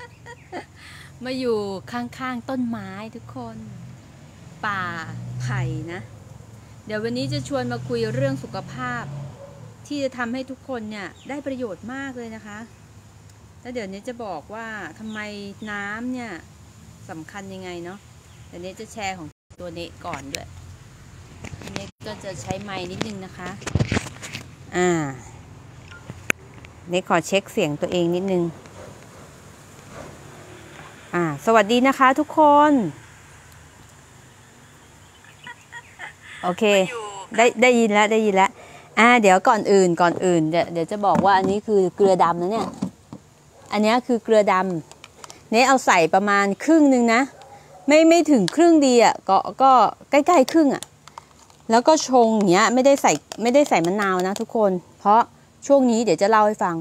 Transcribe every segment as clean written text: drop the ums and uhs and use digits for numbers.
มาอยู่ข้างๆต้นไม้ทุกคนป่าไผ่นะเดี๋ยววันนี้จะชวนมาคุยเรื่องสุขภาพที่จะทำให้ทุกคนเนี่ยได้ประโยชน์มากเลยนะคะแล้วเดี๋ยวนี้จะบอกว่าทำไมน้ำเนี่ยสำคัญยังไงเนาะเดี๋ยวนี้จะแชร์ของตัวเนก่อนด้วยเนก็จะใช้ไมค์นิดนึงนะคะเนขอเช็คเสียงตัวเองนิดนึงสวัสดีนะคะทุกคนโอเคได้ยินแล้วเดี๋ยวก่อนอื่นเดี๋ยวจะบอกว่าอันนี้คือเกลือดำนะเนี่ยอันนี้คือเกลือดำเนเอาใส่ประมาณครึ่งนึงนะไม่ถึงครึ่งดีก็ใกล้ๆครึ่งแล้วก็ชงอย่างเงี้ยไม่ได้ใส่มะนาวนะทุกคนเพราะช่วงนี้เดี๋ยวจะเล่าให้ฟัง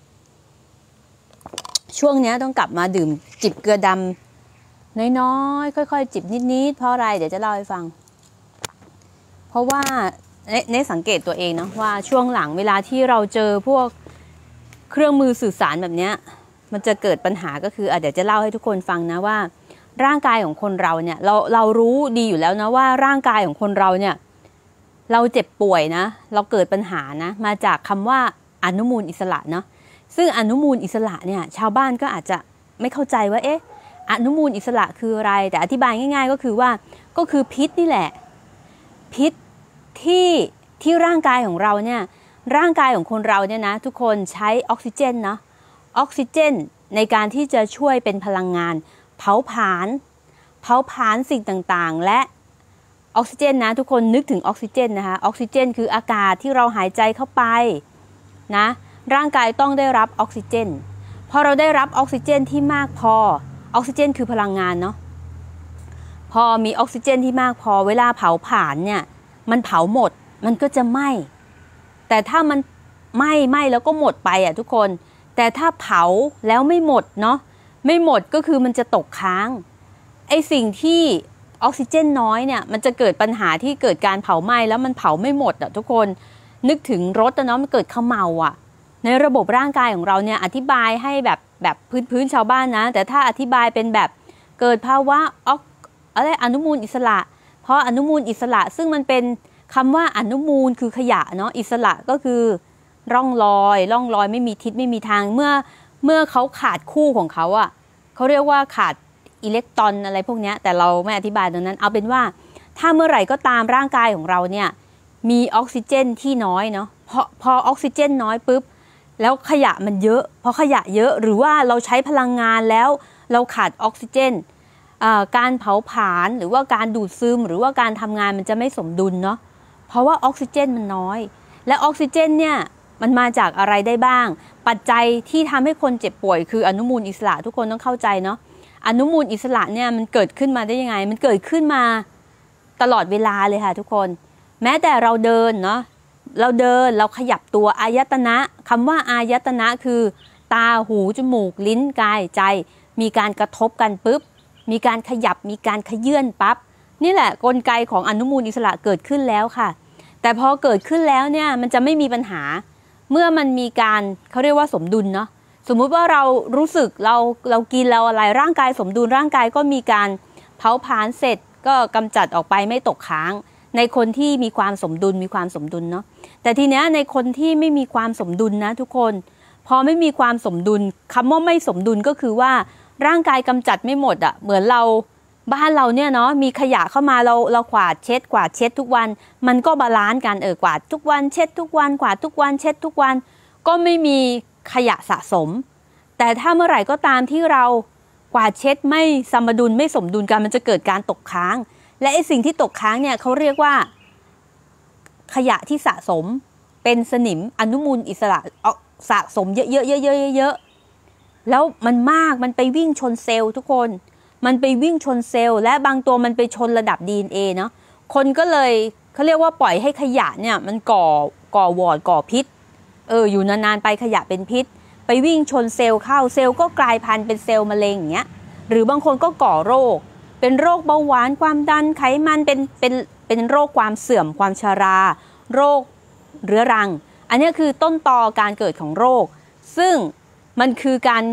ช่วงนี้ต้องกลับมาดื่มจิบเกลือดำน้อยๆค่อยๆจิบนิดๆเพราะอะไรเดี๋ยวจะเล่าให้ฟังเพราะว่าในสังเกตตัวเองนะว่าช่วงหลังเวลาที่เราเจอพวกเครื่องมือสื่อสารแบบนี้มันจะเกิดปัญหาก็คือเดี๋ยวจะเล่าให้ทุกคนฟังนะว่าร่างกายของคนเราเนี่ยเรารู้ดีอยู่แล้วนะว่าร่างกายของคนเราเนี่ยเราเจ็บป่วยนะเราเกิดปัญหานะมาจากคำว่าอนุมูลอิสระเนาะซึ่งอนุมูลอิสระเนี่ยชาวบ้านก็อาจจะไม่เข้าใจว่าอนุมูลอิสระคืออะไรแต่อธิบายง่ายๆก็คือว่าก็คือพิษนี่แหละพิษที่ร่างกายของเราเนี่ยร่างกายของคนเราเนี่ยนะทุกคนใช้ออกซิเจนเนาะออกซิเจนในการที่จะช่วยเป็นพลังงานเผาผลาญสิ่งต่างๆและออกซิเจนนะทุกคนนึกถึงออกซิเจนนะคะออกซิเจนคืออากาศที่เราหายใจเข้าไปนะร่างกายต้องได้รับออกซิเจนพอเราได้รับออกซิเจนที่มากพอออกซิเจนคือพลังงานเนาะพอมีออกซิเจนที่มากพอเวลาเผาผลาญเนี่ยมันเผาหมดมันก็จะไหม้แต่ถ้ามันไหม้แล้วก็หมดไปทุกคนแต่ถ้าเผาแล้วไม่หมดเนาะไม่หมดก็คือมันจะตกค้างไอสิ่งที่ออกซิเจนน้อยเนี่ยมันจะเกิดปัญหาที่เกิดการเผาไหม้แล้วมันเผาไม่หมดทุกคนนึกถึงรถเนาะมันเกิดเขม่าในระบบร่างกายของเราเนี่ยอธิบายให้แบบพื้นชาวบ้านนะแต่ถ้าอธิบายเป็นแบบเกิดภาวะอนุมูลอิสระเพราะอนุมูลอิสระซึ่งมันเป็นคำว่าอนุมูลคือขยะเนาะอิสระก็คือร่องรอยไม่มีทิศไม่มีทางเมื่อเขาขาดคู่ของเขาเขาเรียกว่าขาดอิเล็กตรอนอะไรพวกนี้แต่เราไม่อธิบายตรงนั้นเอาเป็นว่าถ้าเมื่อไหร่ก็ตามร่างกายของเราเนี่ยมีออกซิเจนที่น้อยเนาะพอออกซิเจนน้อยปุ๊บแล้วขยะมันเยอะพอขยะเยอะหรือว่าเราใช้พลังงานแล้วเราขาดออกซิเจนการเผาผลาญหรือว่าการดูดซึมหรือว่าการทำงานมันจะไม่สมดุลเนาะเพราะว่าออกซิเจนมันน้อยและออกซิเจนเนี่ยมันมาจากอะไรได้บ้างปัจจัยที่ทำให้คนเจ็บป่วยคืออนุมูลอิสระทุกคนต้องเข้าใจเนาะอนุมูลอิสระเนี่ยมันเกิดขึ้นมาได้ยังไงมันเกิดขึ้นมาตลอดเวลาเลยค่ะทุกคนแม้แต่เราเดินเนาะเราขยับตัวอายตนะคำว่าอายตนะคือตาหูจมูกลิ้นกายใจมีการกระทบกันปุ๊บมีการขยับมีการขยื่นปั๊บนี่แหละกลไกของอนุมูลอิสระเกิดขึ้นแล้วค่ะแต่พอเกิดขึ้นแล้วเนี่ยมันจะไม่มีปัญหาเมื่อมันมีการเขาเรียกว่าสมดุลเนาะสมมุติว่าเรารู้สึกเรากินเราอะไรร่างกายสมดุลร่างกายก็มีการเผาผลาญเสร็จก็กำจัดออกไปไม่ตกค้างในคนที่มีความสมดุลเนาะแต่ทีเนี้ยในคนที่ไม่มีความสมดุลนะทุกคนพอไม่มีความสมดุลคำว่าไม่สมดุลก็คือว่าร่างกายกำจัดไม่หมดเหมือนบ้านเราเนี่ยเนาะมีขยะเข้ามาเรากวาดเช็ดทุกวันมันก็บาลานซ์กันกวาดทุกวันเช็ดทุกวันกวาดทุกวันเช็ดทุกวันก็ไม่มีขยะสะสมแต่ถ้าเมื่อไหร่ก็ตามที่เรากวาดเช็ดไม่สมดุลไม่สมดุลกันมันจะเกิดการตกค้างและไอ้สิ่งที่ตกค้างเนี่ยเขาเรียกว่าขยะที่สะสมเป็นสนิมอนุมูลอิสระสะสมเยอะแล้วมันไปวิ่งชนเซลล์ทุกคนมันไปวิ่งชนเซลล์และบางตัวมันไปชนระดับ DNA เนาะคนก็เลยเขาเรียกว่าปล่อยให้ขยะเนี่ยมันก่อวอดก่อพิษอยู่นานๆไปขยะเป็นพิษไปวิ่งชนเซลล์เข้าเซลล์ก็กลายพันธุ์เป็นเซลล์มะเร็งอย่างเงี้ยหรือบางคนก็ก่อโรคเป็นโรคเบาหวานความดันไขมันเป็นโรคความเสื่อมความชราโรคเรื้อรังอันนี้คือต้นตอการเกิดของโรคซึ่งมันคือการ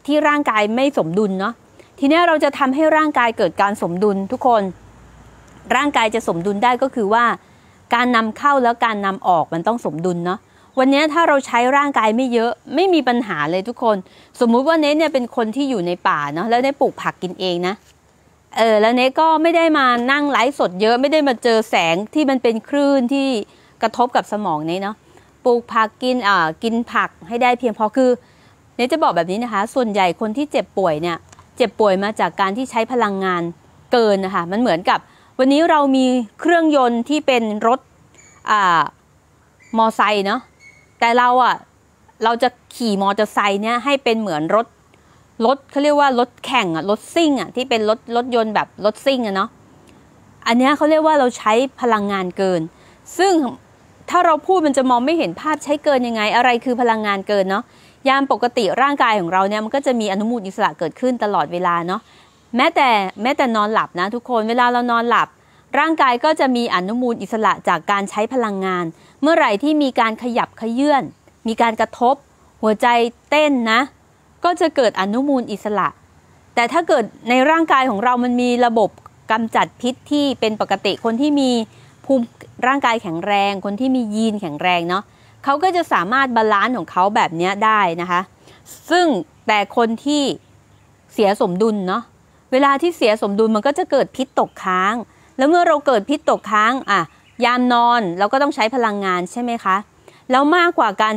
ที่ร่างกายไม่สมดุลเนาะทีนี้เราจะทำให้ร่างกายเกิดการสมดุลทุกคนร่างกายจะสมดุลได้ก็คือว่าการนำเข้าแล้วการนำออกมันต้องสมดุลเนาะวันนี้ถ้าเราใช้ร่างกายไม่เยอะไม่มีปัญหาเลยทุกคนสมมุติว่าเนทเนี่ยเป็นคนที่อยู่ในป่าเนาะแล้วเนทปลูกผักกินเองนะแล้วเนทก็ไม่ได้มานั่งไลฟ์สดเยอะไม่ได้มาเจอแสงที่มันเป็นคลื่นที่กระทบกับสมองเนทเนาะปลูกผักกินผักให้ได้เพียงพอคือเนทจะบอกแบบนี้นะคะส่วนใหญ่คนที่เจ็บป่วยเนี่ยเจ็บป่วยมาจากการที่ใช้พลังงานเกินนะคะมันเหมือนกับวันนี้เรามีเครื่องยนต์ที่เป็นรถมอไซค์เนาะแต่เราจะขี่มอเตอร์ไซค์เนี่ยให้เป็นเหมือนรถเขาเรียกว่ารถแข่งรถซิ่งที่เป็นรถยนต์แบบรถซิ่งเนาะอันนี้เขาเรียกว่าเราใช้พลังงานเกินซึ่งถ้าเราพูดมันจะมองไม่เห็นภาพใช้เกินยังไงอะไรคือพลังงานเกินเนาะยามปกติร่างกายของเราเนี่ยมันก็จะมีอนุมูลอิสระเกิดขึ้นตลอดเวลาเนาะแม้แต่นอนหลับนะทุกคนเวลาเรานอนหลับร่างกายก็จะมีอนุมูลอิสระจากการใช้พลังงานเมื่อไหร่ที่มีการขยับเขยื้อนมีการกระทบหัวใจเต้นนะก็จะเกิดอนุมูลอิสระแต่ถ้าเกิดในร่างกายของเรามันมีระบบกำจัดพิษที่เป็นปกติคนที่มีภูมิร่างกายแข็งแรงคนที่มียีนแข็งแรงเนาะเขาก็จะสามารถบาลานซ์ของเขาแบบนี้ได้นะคะซึ่งแต่คนที่เสียสมดุลเนาะเวลาที่เสียสมดุลมันก็จะเกิดพิษตกค้างแล้วเมื่อเราเกิดพิษตกค้างยามนอนเราก็ต้องใช้พลังงานใช่ไหมคะแล้วมากกว่าการ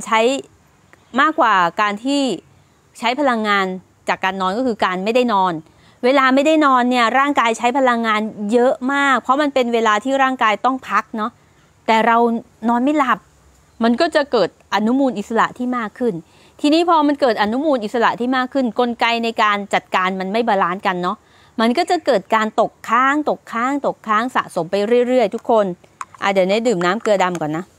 ที่ใช้พลังงานจากการนอนก็คือการไม่ได้นอนเวลาไม่ได้นอนเนี่ยร่างกายใช้พลังงานเยอะมากเพราะมันเป็นเวลาที่ร่างกายต้องพักเนาะแต่เรานอนไม่หลับมันก็จะเกิดอนุมูลอิสระที่มากขึ้นทีนี้พอมันเกิดอนุมูลอิสระที่มากขึ้นกลไกในการจัดการมันไม่บาลานซ์กันเนาะมันก็จะเกิดการตกค้างสะสมไปเรื่อยๆทุกคนเดี๋ยวนี้ดื่มน้ำเกลือดำก่อนนะ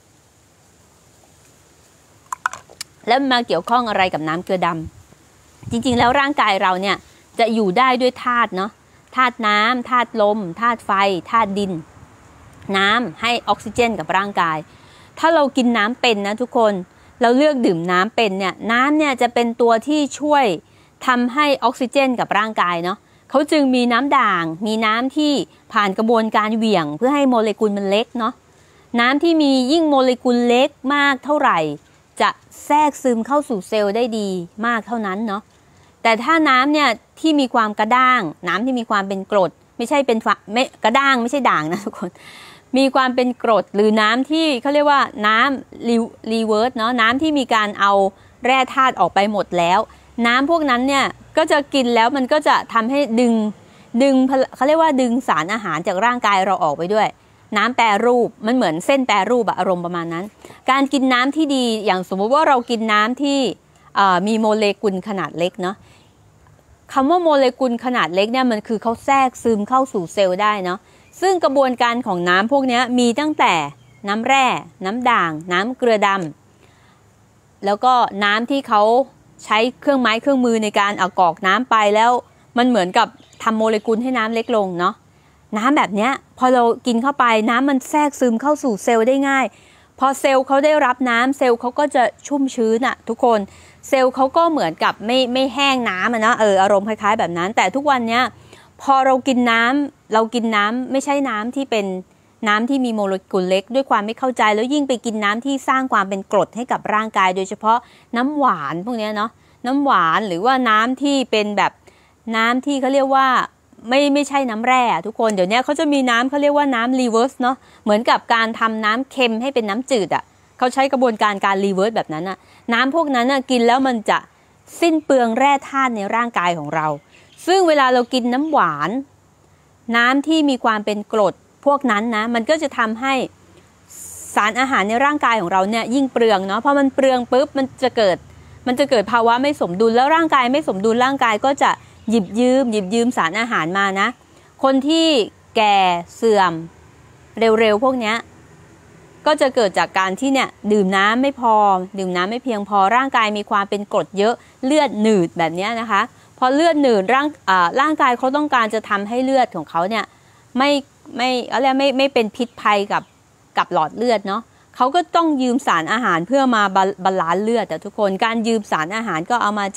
แล้วมาเกี่ยวข้องอะไรกับน้ำเกลือดำจริงๆแล้วร่างกายเราเนี่ยจะอยู่ได้ด้วยธาตุเนาะธาตุน้ำธาตุลมธาตุไฟธาตุดินน้ำให้ออกซิเจนกับร่างกายถ้าเรากินน้ำเป็นนะทุกคนเราเลือกดื่มน้ำเป็นเนี่ยน้ำเนี่ยจะเป็นตัวที่ช่วยทำให้ออกซิเจนกับร่างกายเนาะเขาจึงมีน้ำด่างมีน้ำที่ผ่านกระบวนการเหวี่ยงเพื่อให้โมเลกุลมันเล็กเนาะน้ำที่มียิ่งโมเลกุลเล็กมากเท่าไหร่จะแทรกซึมเข้าสู่เซลล์ได้ดีมากเท่านั้นเนาะแต่ถ้าน้ำเนี่ยที่มีความกระด้างน้ำที่มีความเป็นกรดไม่ใช่เป็นกระด้างไม่ใช่ด่างนะทุกคนมีความเป็นกรดหรือน้ำที่เขาเรียกว่าน้ำรีเวิร์สเนาะน้ำที่มีการเอาแร่ธาตุออกไปหมดแล้วน้ำพวกนั้นเนี่ยก็จะกินแล้วมันก็จะทำให้ดึงเขาเรียกว่าดึงสารอาหารจากร่างกายเราออกไปด้วยน้ำแปรรูปมันเหมือนเส้นแปรรูปอารมณ์ประมาณนั้นการกินน้ำที่ดีอย่างสมมุติว่าเรากินน้ำที่มีโมเลกุลขนาดเล็กเนาะคำว่าโมเลกุลขนาดเล็กเนี่ยมันคือเขาแทรกซึมเข้าสู่เซลล์ได้เนาะซึ่งกระบวนการของน้ำพวกนี้มีตั้งแต่น้ำแร่น้ำด่างน้ำเกลือดำแล้วก็น้ำที่เขาใช้เครื่องไม้เครื่องมือในการเอากรอกน้ำไปแล้วมันเหมือนกับทำโมเลกุลให้น้ำเล็กลงเนาะน้ำแบบนี้พอเรากินเข้าไปน้ำมันแทรกซึมเข้าสู่เซลล์ได้ง่ายพอเซลล์เขาได้รับน้ำเซลล์เขาก็จะชุ่มชื้นทุกคนเซลล์เขาก็เหมือนกับไม่แห้งน้ำนะอารมณ์คล้ายๆแบบนั้นแต่ทุกวันเนี้ยพอเรากินน้ำไม่ใช่น้ำที่เป็นน้ำที่มีโมเลกุลเล็กด้วยความไม่เข้าใจแล้วยิ่งไปกินน้ำที่สร้างความเป็นกรดให้กับร่างกายโดยเฉพาะน้ำหวานพวกนี้เนาะน้ำหวานหรือว่าน้ำที่เป็นแบบน้ำที่เขาเรียกว่าไม่ใช่น้ำแร่ทุกคนเดี๋ยวนี้เขาจะมีน้ำเขาเรียกว่าน้ำรีเวิร์สเนาะเหมือนกับการทำน้ำเค็มให้เป็นน้ำจืดเขาใช้กระบวนการรีเวิร์สแบบนั้นน้ำพวกนั้นกินแล้วมันจะสิ้นเปลืองแร่ธาตุในร่างกายของเราซึ่งเวลาเรากินน้ำหวานน้ำที่มีความเป็นกรดพวกนั้นนะมันก็จะทำให้สารอาหารในร่างกายของเราเนี่ยยิ่งเปลืองเนาะพอมันเปลืองปุ๊บมันจะเกิดภาวะไม่สมดุลแล้วร่างกายไม่สมดุลร่างกายก็จะหยิบยืมสารอาหารมานะคนที่แก่เสื่อมเร็วๆพวกนี้ก็จะเกิดจากการที่เนี่ยดื่มน้ำไม่พอดื่มน้ำไม่เพียงพอร่างกายมีความเป็นกรดเยอะเลือดหนืดแบบนี้นะคะพอเลือดหนืดร่างกายเขาต้องการจะทำให้เลือดของเขาเนี่ยไม่เป็นพิษภัยกับหลอดเลือดเนาะเขาก็ต้องยืมสารอาหารเพื่อมาบาลานซ์เลือดแต่ทุกคนการยืมสารอาหารก็เอามาจาก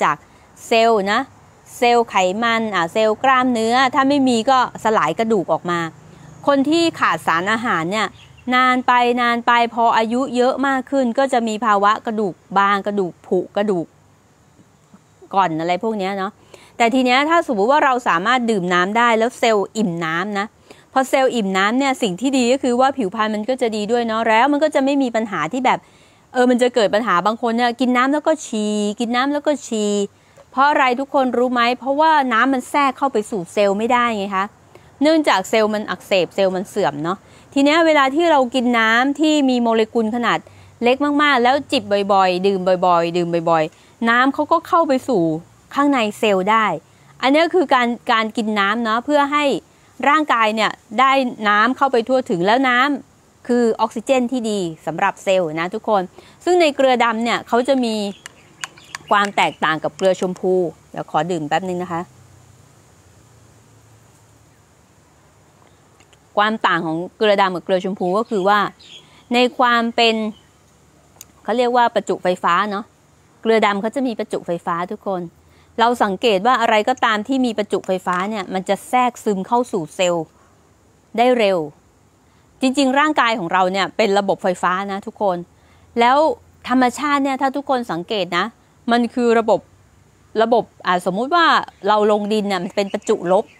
เซลล์นะเซลล์ไขมันเซลล์กล้ามเนื้อถ้าไม่มีก็สลายกระดูกออกมาคนที่ขาดสารอาหารเนี่ยนานไปพออายุเยอะมากขึ้นก็จะมีภาวะกระดูกบางกระดูกผุกระดูกก่อนอะไรพวกนี้เนาะแต่ทีเนี้ยถ้าสมมติว่าเราสามารถดื่มน้ำได้แล้วเซลล์อิ่มน้ำนะพอเซลล์อิ่มน้ำเนี่ยสิ่งที่ดีก็คือว่าผิวพรรณมันก็จะดีด้วยเนาะแล้วมันก็จะไม่มีปัญหาที่แบบมันจะเกิดปัญหาบางคนเนี่ยกินน้ำแล้วก็ฉี่กินน้ำแล้วก็ฉี่เพราะอะไรทุกคนรู้ไหมเพราะว่าน้ำมันแทรกเข้าไปสู่เซลล์ไม่ได้ไงคะเนื่องจากเซลล์มันอักเสบเซลล์มันเสื่อมเนาะทีเนี้ยเวลาที่เรากินน้ำที่มีโมเลกุลขนาดเล็กมากๆแล้วจิบบ่อยๆดื่มบ่อยๆน้ำเขาก็เข้าไปสู่ข้างในเซลล์ได้อันนี้คือการกินน้ำเนาะเพื่อให้ร่างกายเนี่ยได้น้ำเข้าไปทั่วถึงแล้วน้ำคือออกซิเจนที่ดีสำหรับเซลล์นะทุกคนซึ่งในเกลือดำเนี่ยเขาจะมีความแตกต่างกับเกลือชมพูเดี๋ยวขอดื่มแป๊บนึงนะคะความต่างของเกลือดำกับเกลือชมพูก็คือว่าในความเป็นเขาเรียกว่าประจุไฟฟ้าเนาะเกลือดำเขาจะมีประจุไฟฟ้าทุกคนเราสังเกตว่าอะไรก็ตามที่มีประจุไฟฟ้าเนี่ยมันจะแทรกซึมเข้าสู่เซลล์ได้เร็วจริงๆร่างกายของเราเนี่ยเป็นระบบไฟฟ้านะทุกคนแล้วธรรมชาติเนี่ยถ้าทุกคนสังเกตนะมันคือระบบสมมุติว่าเราลงดินเนี่ยมันเป็นประจุลบ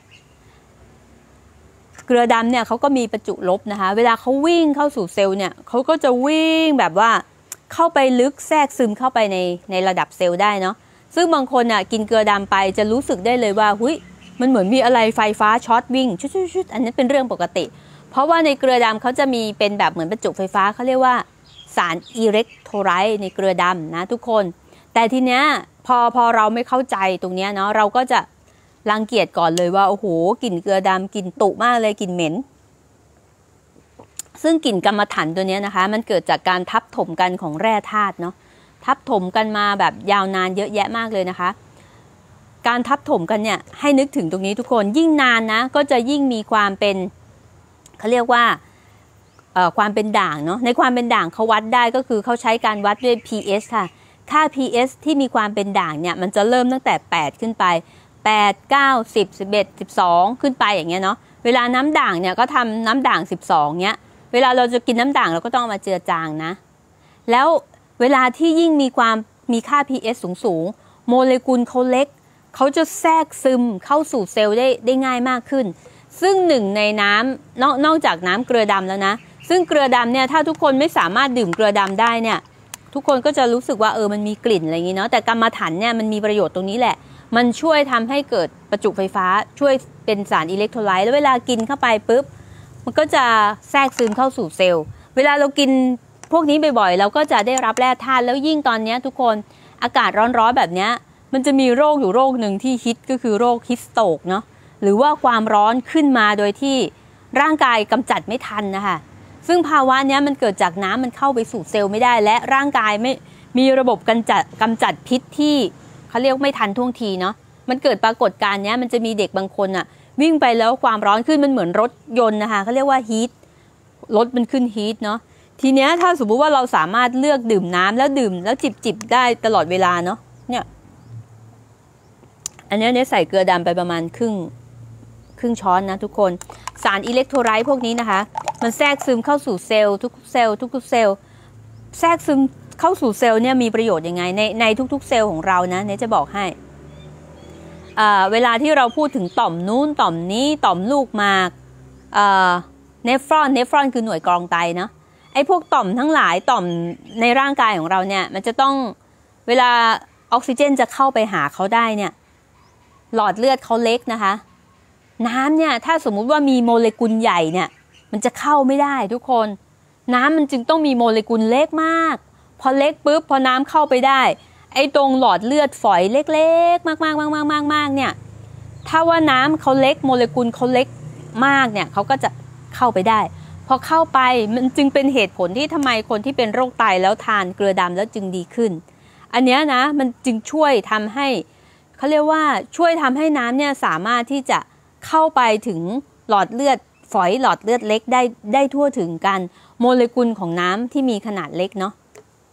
เกลือดำเนี่ยเขาก็มีประจุลบนะคะเวลาเขาวิ่งเข้าสู่เซลล์เนี่ยเขาก็จะวิ่งแบบว่าเข้าไปลึกแทรกซึมเข้าไปในระดับเซลล์ได้เนาะซึ่งบางคนอ่ะกินเกลือดำไปจะรู้สึกได้เลยว่ามันเหมือนมีอะไรไฟฟ้าช็อตวิ่งชุดอันนี้เป็นเรื่องปกติเพราะว่าในเกลือดำเขาจะมีเป็นแบบเหมือนประจุไฟฟ้าเขาเรียกว่าสารอิเล็กโทรไลต์ในเกลือดำนะทุกคนแต่ทีเนี้ยพอเราไม่เข้าใจตรงเนี้ยเนาะเราก็จะรังเกียจก่อนเลยว่าโอ้โหกลิ่นเกลือดำกลิ่นตุมากเลยกลิ่นเหม็นซึ่งกลิ่นกรรมฐานตัวนี้นะคะมันเกิดจากการทับถมกันของแร่ธาตุเนาะทับถมกันมาแบบยาวนานเยอะแยะมากเลยนะคะการทับถมกันเนี่ยให้นึกถึงตรงนี้ทุกคนยิ่งนานนะก็จะยิ่งมีความเป็นเขาเรียกว่าความเป็นด่างเนาะในความเป็นด่างเขาวัดได้ก็คือเขาใช้การวัดด้วย pH ค่ะค่า pH ที่มีความเป็นด่างเนี่ยมันจะเริ่มตั้งแต่8ขึ้นไป8 9 10 11 12ขึ้นไปอย่างเงี้ยเนาะเวลาน้ำด่างเนี่ยก็ทำน้ำด่าง12เนี้ยเวลาเราจะกินน้ำด่างเราก็ต้องมาเจือจางนะแล้วเวลาที่ยิ่งมีค่า pH สูงโมเลกุลเขาเล็กเขาจะแทรกซึมเข้าสู่เซลล์ได้ง่ายมากขึ้นซึ่งหนึ่งในน้ำนอกจากน้ำเกลือดำแล้วนะซึ่งเกลือดำเนี่ยถ้าทุกคนไม่สามารถดื่มเกลือดำได้เนี่ยทุกคนก็จะรู้สึกว่ามันมีกลิ่นอะไรอย่างนี้เนาะแต่กรรมฐานเนี่ยมันมีประโยชน์ตรงนี้แหละมันช่วยทำให้เกิดประจุไฟฟ้าช่วยเป็นสารอิเล็กโทรไลต์แล้วเวลากินเข้าไปปุ๊บมันก็จะแทรกซึมเข้าสู่เซลล์เวลาเรากินพวกนี้บ่อยๆเราก็จะได้รับแร่ธาตุแล้วยิ่งตอนนี้ทุกคนอากาศร้อนๆแบบนี้มันจะมีโรคอยู่โรคหนึ่งที่ฮิตก็คือโรคฮิสโตรกเนาะหรือว่าความร้อนขึ้นมาโดยที่ร่างกายกำจัดไม่ทันนะคะซึ่งภาวะนี้มันเกิดจากน้ำมันเข้าไปสู่เซลล์ไม่ได้และร่างกายไม่มีระบบกำจัดพิษที่เขาเรียกไม่ทันท่วงทีเนาะมันเกิดปรากฏการณ์นี้มันจะมีเด็กบางคนอ่ะวิ่งไปแล้วความร้อนขึ้นมันเหมือนรถยนต์นะคะเขาเรียกว่าฮีทรถมันขึ้นฮีทเนาะทีเนี้ยถ้าสมมุติว่าเราสามารถเลือกดื่มน้ำแล้วดื่มแล้วจิบได้ตลอดเวลาเนาะเนี่ยอันนี้เนี่ยใส่เกลือดำไปประมาณครึ่งช้อนนะทุกคนสารอิเล็กโทรไลต์พวกนี้นะคะมันแทรกซึมเข้าสู่เซลล์ทุกเซลล์แทรกซึมเข้าสู่เซลล์เนี่ยมีประโยชน์ยังไงในทุกๆเซลล์ของเรานะเนี่ยจะบอกให้เวลาที่เราพูดถึงต่อมนู้นต่อมนี้ต่อมลูกหมากเนฟรอนคือหน่วยกรองไตเนาะไอ้พวกต่อมทั้งหลายต่อมในร่างกายของเราเนี่ยมันจะต้องเวลาออกซิเจนจะเข้าไปหาเขาได้เนี่ยหลอดเลือดเขาเล็กนะคะน้ำเนี่ยถ้าสมมุติว่ามีโมเลกุลใหญ่เนี่ยมันจะเข้าไม่ได้ทุกคนน้ำมันจึงต้องมีโมเลกุลเล็กมากพอเล็กปุ๊บพอน้ำเข้าไปได้ไอ้ตรงหลอดเลือดฝอยเล็กๆมากๆเนี่ยถ้าว่าน้ำเขาเล็กโมเลกุลเขาเล็กมากเนี่ยเขาก็จะเข้าไปได้พอเข้าไปมันจึงเป็นเหตุผลที่ทำไมคนที่เป็นโรคไตแล้วทานเกลือดำแล้วจึงดีขึ้นอันนี้นะมันจึงช่วยทำให้เขาเรียกว่าช่วยทำให้น้ำเนี่ยสามารถที่จะเข้าไปถึงหลอดเลือดฝอยหลอดเลือดเล็กได้ทั่วถึงกันโมเลกุลของน้ำที่มีขนาดเล็กเนาะ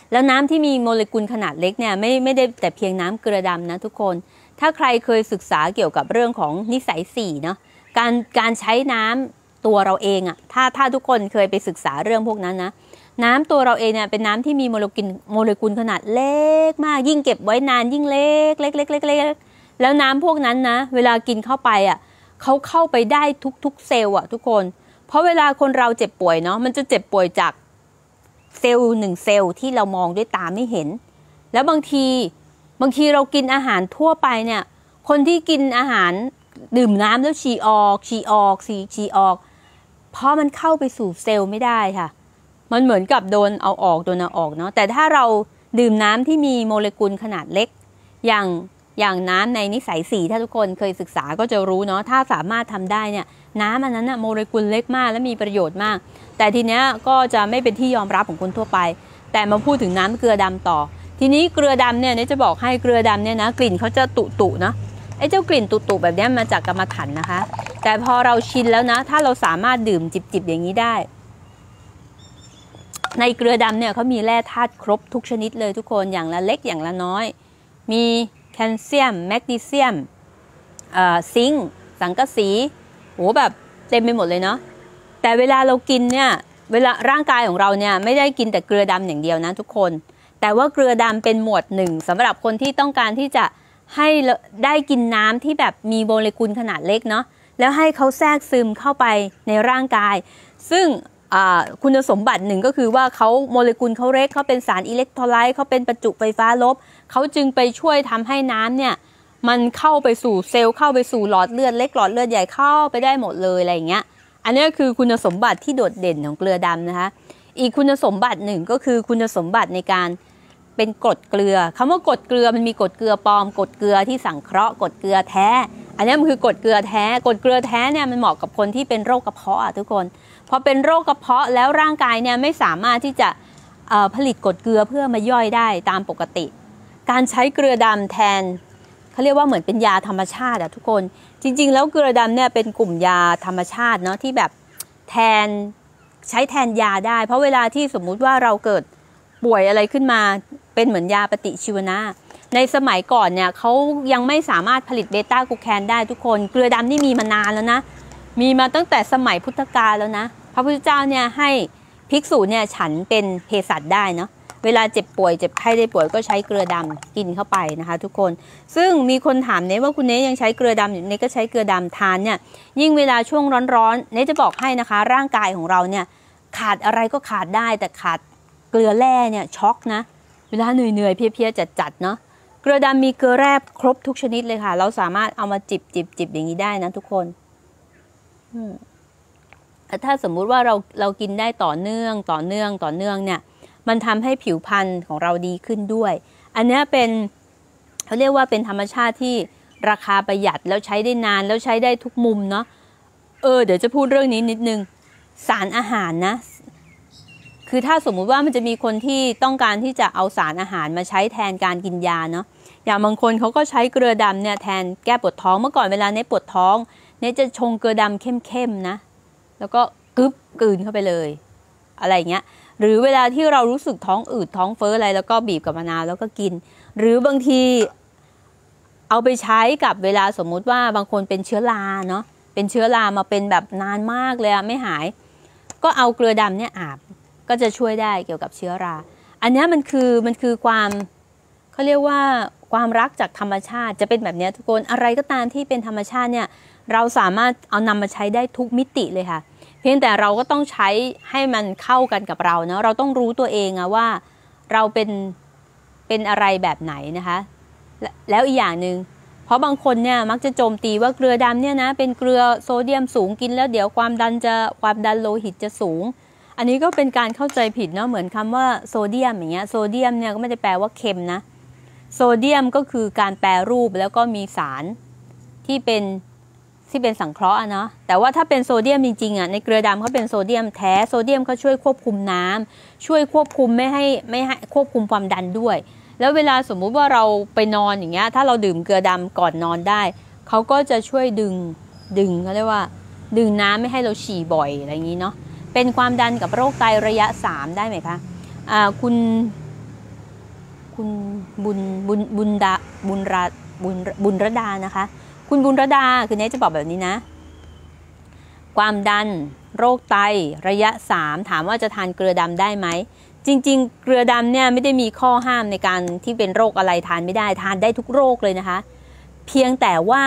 แล้วน้ำที่มีโมเลกุลขนาดเล็กเนี่ยไม่ได้แต่เพียงน้ำเกลือดำนะทุกคนถ้าใครเคยศึกษาเกี่ยวกับเรื่องของนิสัย4เนาะการใช้น้ำตัวเราเองอะถ้าทุกคนเคยไปศึกษาเรื่องพวกนั้นนะน้ำตัวเราเองเนี่ยเป็นน้ำที่มีโมเลกุลขนาดเล็กมากยิ่งเก็บไว้นานยิ่งเล็กแล้วน้ำพวกนั้นนะเวลากินเข้าไปอะเขาเข้าไปได้ทุกเซลล์อะทุกคนเพราะเวลาคนเราเจ็บป่วยเนาะมันจะเจ็บป่วยจากเซลล์1เซลล์ที่เรามองด้วยตาไม่เห็นแล้วบางทีเรากินอาหารทั่วไปเนี่ยคนที่กินอาหารดื่มน้ำแล้วฉี่ออกเพราะมันเข้าไปสู่เซลล์ไม่ได้ค่ะมันเหมือนกับโดนเอาออกเนาะแต่ถ้าเราดื่มน้ำที่มีโมเลกุลขนาดเล็กอย่างน้ำในนิสัย4ถ้าทุกคนเคยศึกษาก็จะรู้เนาะถ้าสามารถทำได้เนี่ยน้ำอันนั้นนะโมเลกุลเล็กมากและมีประโยชน์มากแต่ทีเนี้ยก็จะไม่เป็นที่ยอมรับของคนทั่วไปแต่มาพูดถึงน้ำเกลือดำต่อทีนี้เกลือดำเนี่ยจะบอกให้เกลือดำเนี่ยนะกลิ่นเขาจะตุนะไอ้เจ้ากลิ่นตุแบบนี้มาจากกรรมฐานนะคะแต่พอเราชินแล้วนะถ้าเราสามารถดื่มจิบอย่างนี้ได้ในเกลือดำเนี่ยเขามีแร่ธาตุครบทุกชนิดเลยทุกคนอย่างละเล็กอย่างละน้อยมีแคลเซียมแมกนีเซียมซิงค์สังกะสีโหแบบเต็มไปหมดเลยเนาะแต่เวลาเรากินเนี่ยเวลาร่างกายของเราเนี่ยไม่ได้กินแต่เกลือดำอย่างเดียวนะทุกคนแต่ว่าเกลือดำเป็นหมวดหนึ่งสำหรับคนที่ต้องการที่จะให้ได้กินน้ำที่แบบมีโมเลกุลขนาดเล็กเนาะแล้วให้เขาแทรกซึมเข้าไปในร่างกายซึ่งคุณสมบัติหนึ่งก็คือว่าเขาโมเลกุลเขาเล็กเขาเป็นสารอิเล็กโทรไลต์เขาเป็นประจุไฟฟ้าลบเขาจึงไปช่วยทำให้น้ำเนี่ยมันเข้าไปสู่เซลล์เข้าไปสู่หลอดเลือดเล็กหลอดเลือดใหญ่เข้าไปได้หมดเลยอะไรอย่างเงี้ยอันนี้คือคุณสมบัติที่โดดเด่นของเกลือดำนะคะอีกคุณสมบัติหนึ่งก็คือคุณสมบัติในการเป็นกรดเกลือคำว่ากรดเกลือมันมีกรดเกลือปลอมกรดเกลือที่สังเคราะห์กรดเกลือแท้อันนี้มันคือกรดเกลือแท้กรดเกลือแท้เนี่ยมันเหมาะกับคนที่เป็นโรคกระเพาะทุกคนพอเป็นโรคกระเพาะแล้วร่างกายเนี่ยไม่สามารถที่จะผลิตกรดเกลือเพื่อมาย่อยได้ตามปกติการใช้เกลือดำแทนเขาเรียกว่าเหมือนเป็นยาธรรมชาติทุกคนจริงๆแล้วเกลือดำเนี่ยเป็นกลุ่มยาธรรมชาติเนาะที่แบบใช้แทนยาได้เพราะเวลาที่สมมุติว่าเราเกิดป่วยอะไรขึ้นมาเป็นเหมือนยาปฏิชีวนะในสมัยก่อนเนี่ยเขายังไม่สามารถผลิตเบต้ากลูแคนได้ทุกคนเกลือดำนี่มีมานานแล้วนะมีมาตั้งแต่สมัยพุทธกาลแล้วนะพระพุทธเจ้าเนี่ยให้ภิกษุเนี่ยฉันเป็นเภสัชได้เนาะเวลาเจ็บป่วยเจ็บไข้ได้ป่วยก็ใช้เกลือดำกินเข้าไปนะคะทุกคนซึ่งมีคนถามเนว่าคุณเนยังใช้เกลือดำอยู่เนก็ใช้เกลือดำทานเนี่ยยิ่งเวลาช่วงร้อนๆเนจะบอกให้นะคะร่างกายของเราเนี่ยขาดอะไรก็ขาดได้แต่ขาดเกลือแร่เนี่ยช็อกนะเวลาเหนื่อยๆเพลียๆจัดๆเนาะเกลือดำมีเกลือแร่ครบทุกชนิดเลยค่ะเราสามารถเอามาจิบอย่างนี้ได้นะทุกคนถ้าสมมุติว่าเรากินได้ต่อเนื่องเนี่ยมันทำให้ผิวพรรณของเราดีขึ้นด้วยอันนี้เป็นเขาเรียกว่าเป็นธรรมชาติที่ราคาประหยัดแล้วใช้ได้นานแล้วใช้ได้ทุกมุมเนาะเดี๋ยวจะพูดเรื่องนี้นิดนึงสารอาหารนะคือถ้าสมมุติว่ามันจะมีคนที่ต้องการที่จะเอาสารอาหารมาใช้แทนการกินยาเนาะอย่างบางคนเขาก็ใช้เกลือดำเนี่ยแทนแก้ปวดท้องเมื่อก่อนเวลาเนปวดท้องเนจะชงเกลือดำเข้มๆนะแล้วก็กลืนเข้าไปเลยอะไรเงี้ยหรือเวลาที่เรารู้สึกท้องอืดท้องเฟ้ออะไรแล้วก็บีบกับมะนาวแล้วก็กินหรือบางทีเอาไปใช้กับเวลาสมมุติว่าบางคนเป็นเชื้อราเนาะเป็นเชื้อรามาเป็นแบบนานมากเลยไม่หายก็เอาเกลือดำเนี่ยอาบก็จะช่วยได้เกี่ยวกับเชื้อราอันนี้มันคือความเขาเรียกว่าความรักจากธรรมชาติจะเป็นแบบนี้ทุกคนอะไรก็ตามที่เป็นธรรมชาติเนี่ยเราสามารถเอานำมาใช้ได้ทุกมิติเลยค่ะเพียงแต่เราก็ต้องใช้ให้มันเข้ากันกับเราเนาะเราต้องรู้ตัวเองว่าเราเป็นอะไรแบบไหนนะคะแล้วอีกอย่างหนึ่งเพราะบางคนเนี่ยมักจะโจมตีว่าเกลือดำเนี่ยนะเป็นเกลือโซเดียมสูงกินแล้วเดี๋ยวความดันโลหิตจะสูงอันนี้ก็เป็นการเข้าใจผิดเนาะเหมือนคำว่าโซเดียมอย่างเงี้ยโซเดียมเนี่ยก็ไม่ได้แปลว่าเค็มนะโซเดียมก็คือการแปรรูปแล้วก็มีสารที่เป็นสังเคราะห์เนาะแต่ว่าถ้าเป็นโซเดียมจริงๆในเกลือดำเขาเป็นโซเดียมแท้โซเดียมเขาช่วยควบคุมน้ำช่วยควบคุมไม่ให้ควบคุมความดันด้วยแล้วเวลาสมมุติว่าเราไปนอนอย่างเงี้ยถ้าเราดื่มเกลือดำก่อนนอนได้เขาก็จะช่วยดึงเขาเรียกว่าดึงน้ำไม่ให้เราฉี่บ่อยอะไรอย่างนี้เนาะเป็นความดันกับโรคไตระยะ3ได้ไหมคะคุณคุณบุญรดานะคะคุณบุญรดาคือเนทจะบอกแบบนี้นะความดันโรคไตระยะ3ถามว่าจะทานเกลือดำได้ไหมจริงๆเกลือดำเนี่ยไม่ได้มีข้อห้ามในการที่เป็นโรคอะไรทานไม่ได้ทานได้ทุกโรคเลยนะคะเพียงแต่ว่า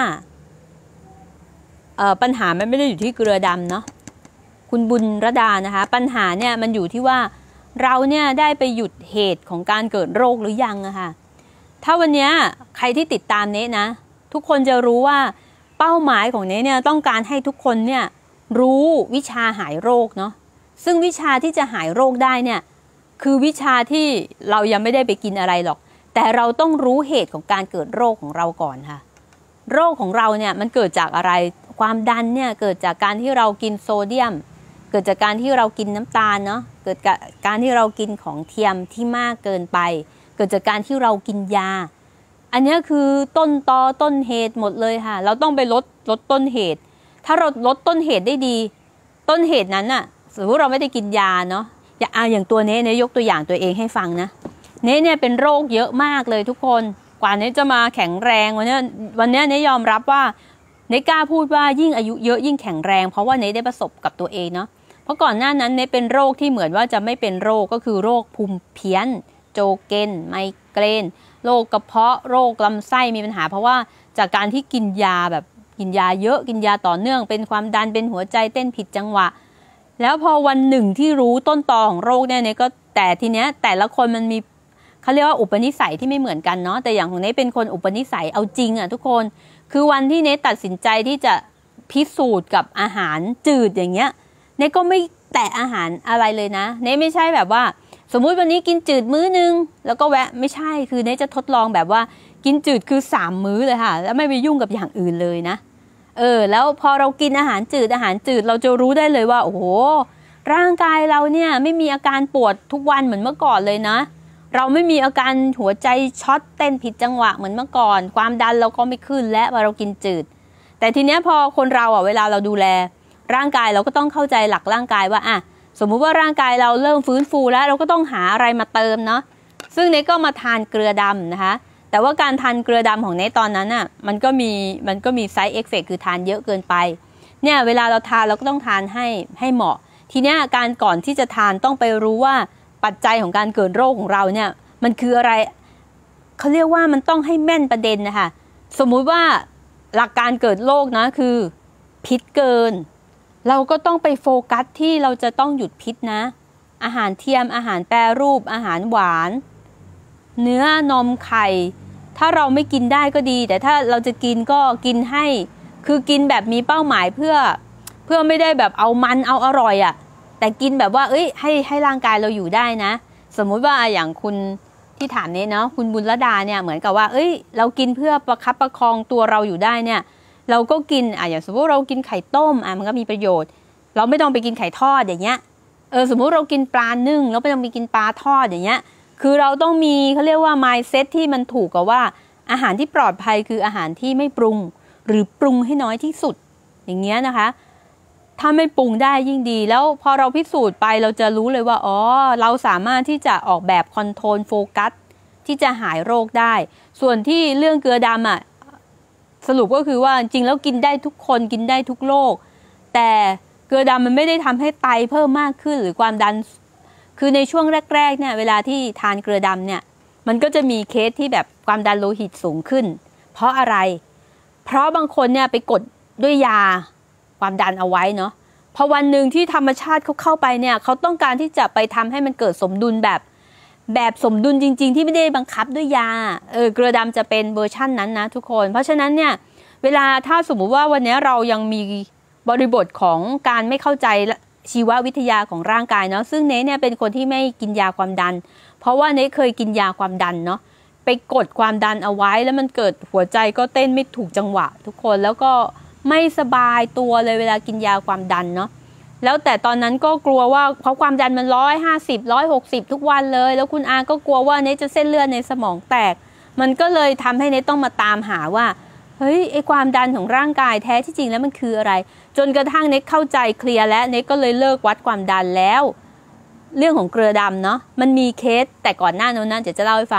ปัญหามันไม่ได้อยู่ที่เกลือดำเนาะคุณบุญรดานะคะปัญหาเนี่ยมันอยู่ที่ว่าเราเนี่ยได้ไปหยุดเหตุของการเกิดโรคหรือยังอะค่ะถ้าวันนี้ใครที่ติดตามเนทนะทุกคนจะรู้ว่าเป้าหมายของเนทเนี่ยต้องการให้ทุกคนเนี่ยรู้วิชาหายโรคเนาะซึ่งวิชาที่จะหายโรคได้เนี่ยคือวิชาที่เรายังไม่ได้ไปกินอะไรหรอกแต่เราต้องรู้เหตุของการเกิดโรคของเราก่อนค่ะโรคของเราเนี่ยมันเกิดจากอะไรความดันเนี่ยเกิดจากการที่เรากินโซเดียมเกิดจากการที่เรากินน้ำตาลเนาะเกิดจากการที่เรากินของเทียมที่มากเกินไปเกิดจากการที่เรากินยาอันนี้คือต้นเหตุหมดเลยค่ะเราต้องไปลดต้นเหตุถ้าเราลดต้นเหตุได้ดีต้นเหตุนั้นน่ะสมมติเราไม่ได้กินยาเนาะอย่างตัวเนี้ยยกตัวอย่างตัวเองให้ฟังนะเนี่ยเป็นโรคเยอะมากเลยทุกคนกว่าเนี้จะมาแข็งแรงวันนี้เนี่ยยอมรับว่าเนกล้าพูดว่ายิ่งอายุเยอะยิ่งแข็งแรงเพราะว่าเนได้ประสบกับตัวเองเนาะเพราะก่อนหน้านั้นเนเป็นโรคที่เหมือนว่าจะไม่เป็นโรคก็คือโรคภูมิเพี้ยนโจเกนไมเกรนโรคกระเพาะโรคลำไส้มีปัญหาเพราะว่าจากการที่กินยาแบบกินยาเยอะกินยาต่อเนื่องเป็นความดันเป็นหัวใจเต้นผิดจังหวะแล้วพอวันหนึ่งที่รู้ต้นตอของโรคเนี่ยก็แต่ทีเนี้ยแต่ละคนมันมีเขาเรียกว่าอุปนิสัยที่ไม่เหมือนกันเนาะแต่อย่างของเนเป็นคนอุปนิสัยเอาจริงอ่ะทุกคนคือวันที่เนตัดสินใจที่จะพิสูจน์กับอาหารจืดอย่างเงี้ยเนก็ไม่แตะอาหารอะไรเลยนะเนไม่ใช่แบบว่าสมมุติวันนี้กินจืดมื้อนึงแล้วก็แวะไม่ใช่คือเนจะทดลองแบบว่ากินจืดคือ3มื้อเลยค่ะแล้วไม่ไปยุ่งกับอย่างอื่นเลยนะแล้วพอเรากินอาหารจืดเราจะรู้ได้เลยว่าโอ้โหร่างกายเราเนี่ยไม่มีอาการปวดทุกวันเหมือนเมื่อก่อนเลยนะเราไม่มีอาการหัวใจช็อตเต้นผิดจังหวะเหมือนเมื่อก่อนความดันเราก็ไม่ขึ้นและพอเรากินจืดแต่ทีเนี้ยพอคนเราเวลาเราดูแลร่างกายเราก็ต้องเข้าใจหลักร่างกายว่าสมมุติว่าร่างกายเราเริ่มฟื้นฟูแล้วเราก็ต้องหาอะไรมาเติมเนาะซึ่งเนก็มาทานเกลือดำนะคะแต่ว่าการทานเกลือดำของเนตอนนั้นมันก็มีไซด์เอฟเฟกต์คือทานเยอะเกินไปเนี่ยเวลาเราทานเราก็ต้องทานให้เหมาะทีเนี้ยการก่อนที่จะทานต้องไปรู้ว่าปัจจัยของการเกิดโรคของเราเนี่ยมันคืออะไรเขาเรียกว่ามันต้องให้แม่นประเด็นนะคะสมมุติว่าหลักการเกิดโรคนะคือพิษเกินเราก็ต้องไปโฟกัสที่เราจะต้องหยุดพิษนะอาหารเทียมอาหารแปรรูปอาหารหวานเนื้อนมไข่ถ้าเราไม่กินได้ก็ดีแต่ถ้าเราจะกินก็กินให้คือกินแบบมีเป้าหมายเพื่อไม่ได้แบบเอามันเอาอร่อยแต่กินแบบว่าให้ร่างกายเราอยู่ได้นะสมมุติว่าอย่างคุณที่ถามนี้เนาะคุณบุญรดาเนี่ยเหมือนกับว่าเรากินเพื่อประคับประคองตัวเราอยู่ได้เนี่ยเราก็กินอย่างสมมติเรากินไข่ต้มมันก็มีประโยชน์เราไม่ต้องไปกินไข่ทอดอย่างเงี้ยสมมุติเรากินปลานึ่งเราไม่ต้องไปกินปลาทอดอย่างเงี้ยคือเราต้องมีเขาเรียกว่า mindset ที่มันถูกกับว่าอาหารที่ปลอดภัยคืออาหารที่ไม่ปรุงหรือปรุงให้น้อยที่สุดอย่างเงี้ยนะคะถ้าไม่ปรุงได้ยิ่งดีแล้วพอเราพิสูจน์ไปเราจะรู้เลยว่าเราสามารถที่จะออกแบบคอนโทรลโฟกัสที่จะหายโรคได้ส่วนที่เรื่องเกลือดำสรุปก็คือว่าจริงแล้วกินได้ทุกคนกินได้ทุกโรคแต่เกลือดำมันไม่ได้ทำให้ไตเพิ่มมากขึ้นหรือความดันคือในช่วงแรกๆเนี่ยเวลาที่ทานเกลือดำเนี่ยมันก็จะมีเคสที่แบบความดันโลหิตสูงขึ้นเพราะอะไรเพราะบางคนเนี่ยไปกดด้วยยาความดันเอาไว้เนาะพอวันหนึ่งที่ธรรมชาติเขาเข้าไปเนี่ยเขาต้องการที่จะไปทำให้มันเกิดสมดุลแบบสมดุลจริงๆที่ไม่ได้บังคับด้วยยาเกลือดำจะเป็นเวอร์ชั่นนั้นนะทุกคนเพราะฉะนั้นเนี่ยเวลาถ้าสมมุติว่าวันนี้เรายังมีบริบทของการไม่เข้าใจชีววิทยาของร่างกายเนาะซึ่งเนเนี่ยเป็นคนที่ไม่กินยาความดันเพราะว่าเนเคยกินยาความดันเนาะไปกดความดันเอาไว้แล้วมันเกิดหัวใจก็เต้นไม่ถูกจังหวะทุกคนแล้วก็ไม่สบายตัวเลยเวลากินยาความดันเนาะแล้วแต่ตอนนั้นก็กลัวว่าเพราะความดันมัน150 160ทุกวันเลยแล้วคุณอาก็กลัวว่าเนจะเส้นเลือดในสมองแตกมันก็เลยทำให้เนต้องมาตามหาว่าเฮ้ยไอความดันของร่างกายแท้ที่จริงแล้วมันคืออะไรจนกระทั่งเนเข้าใจเคลียร์และเนก็เลยเลิกวัดความดันแล้วเรื่องของเกลือดำเนาะมันมีเคสแต่ก่อนหน้านั้นจะเล่าให้ฟัง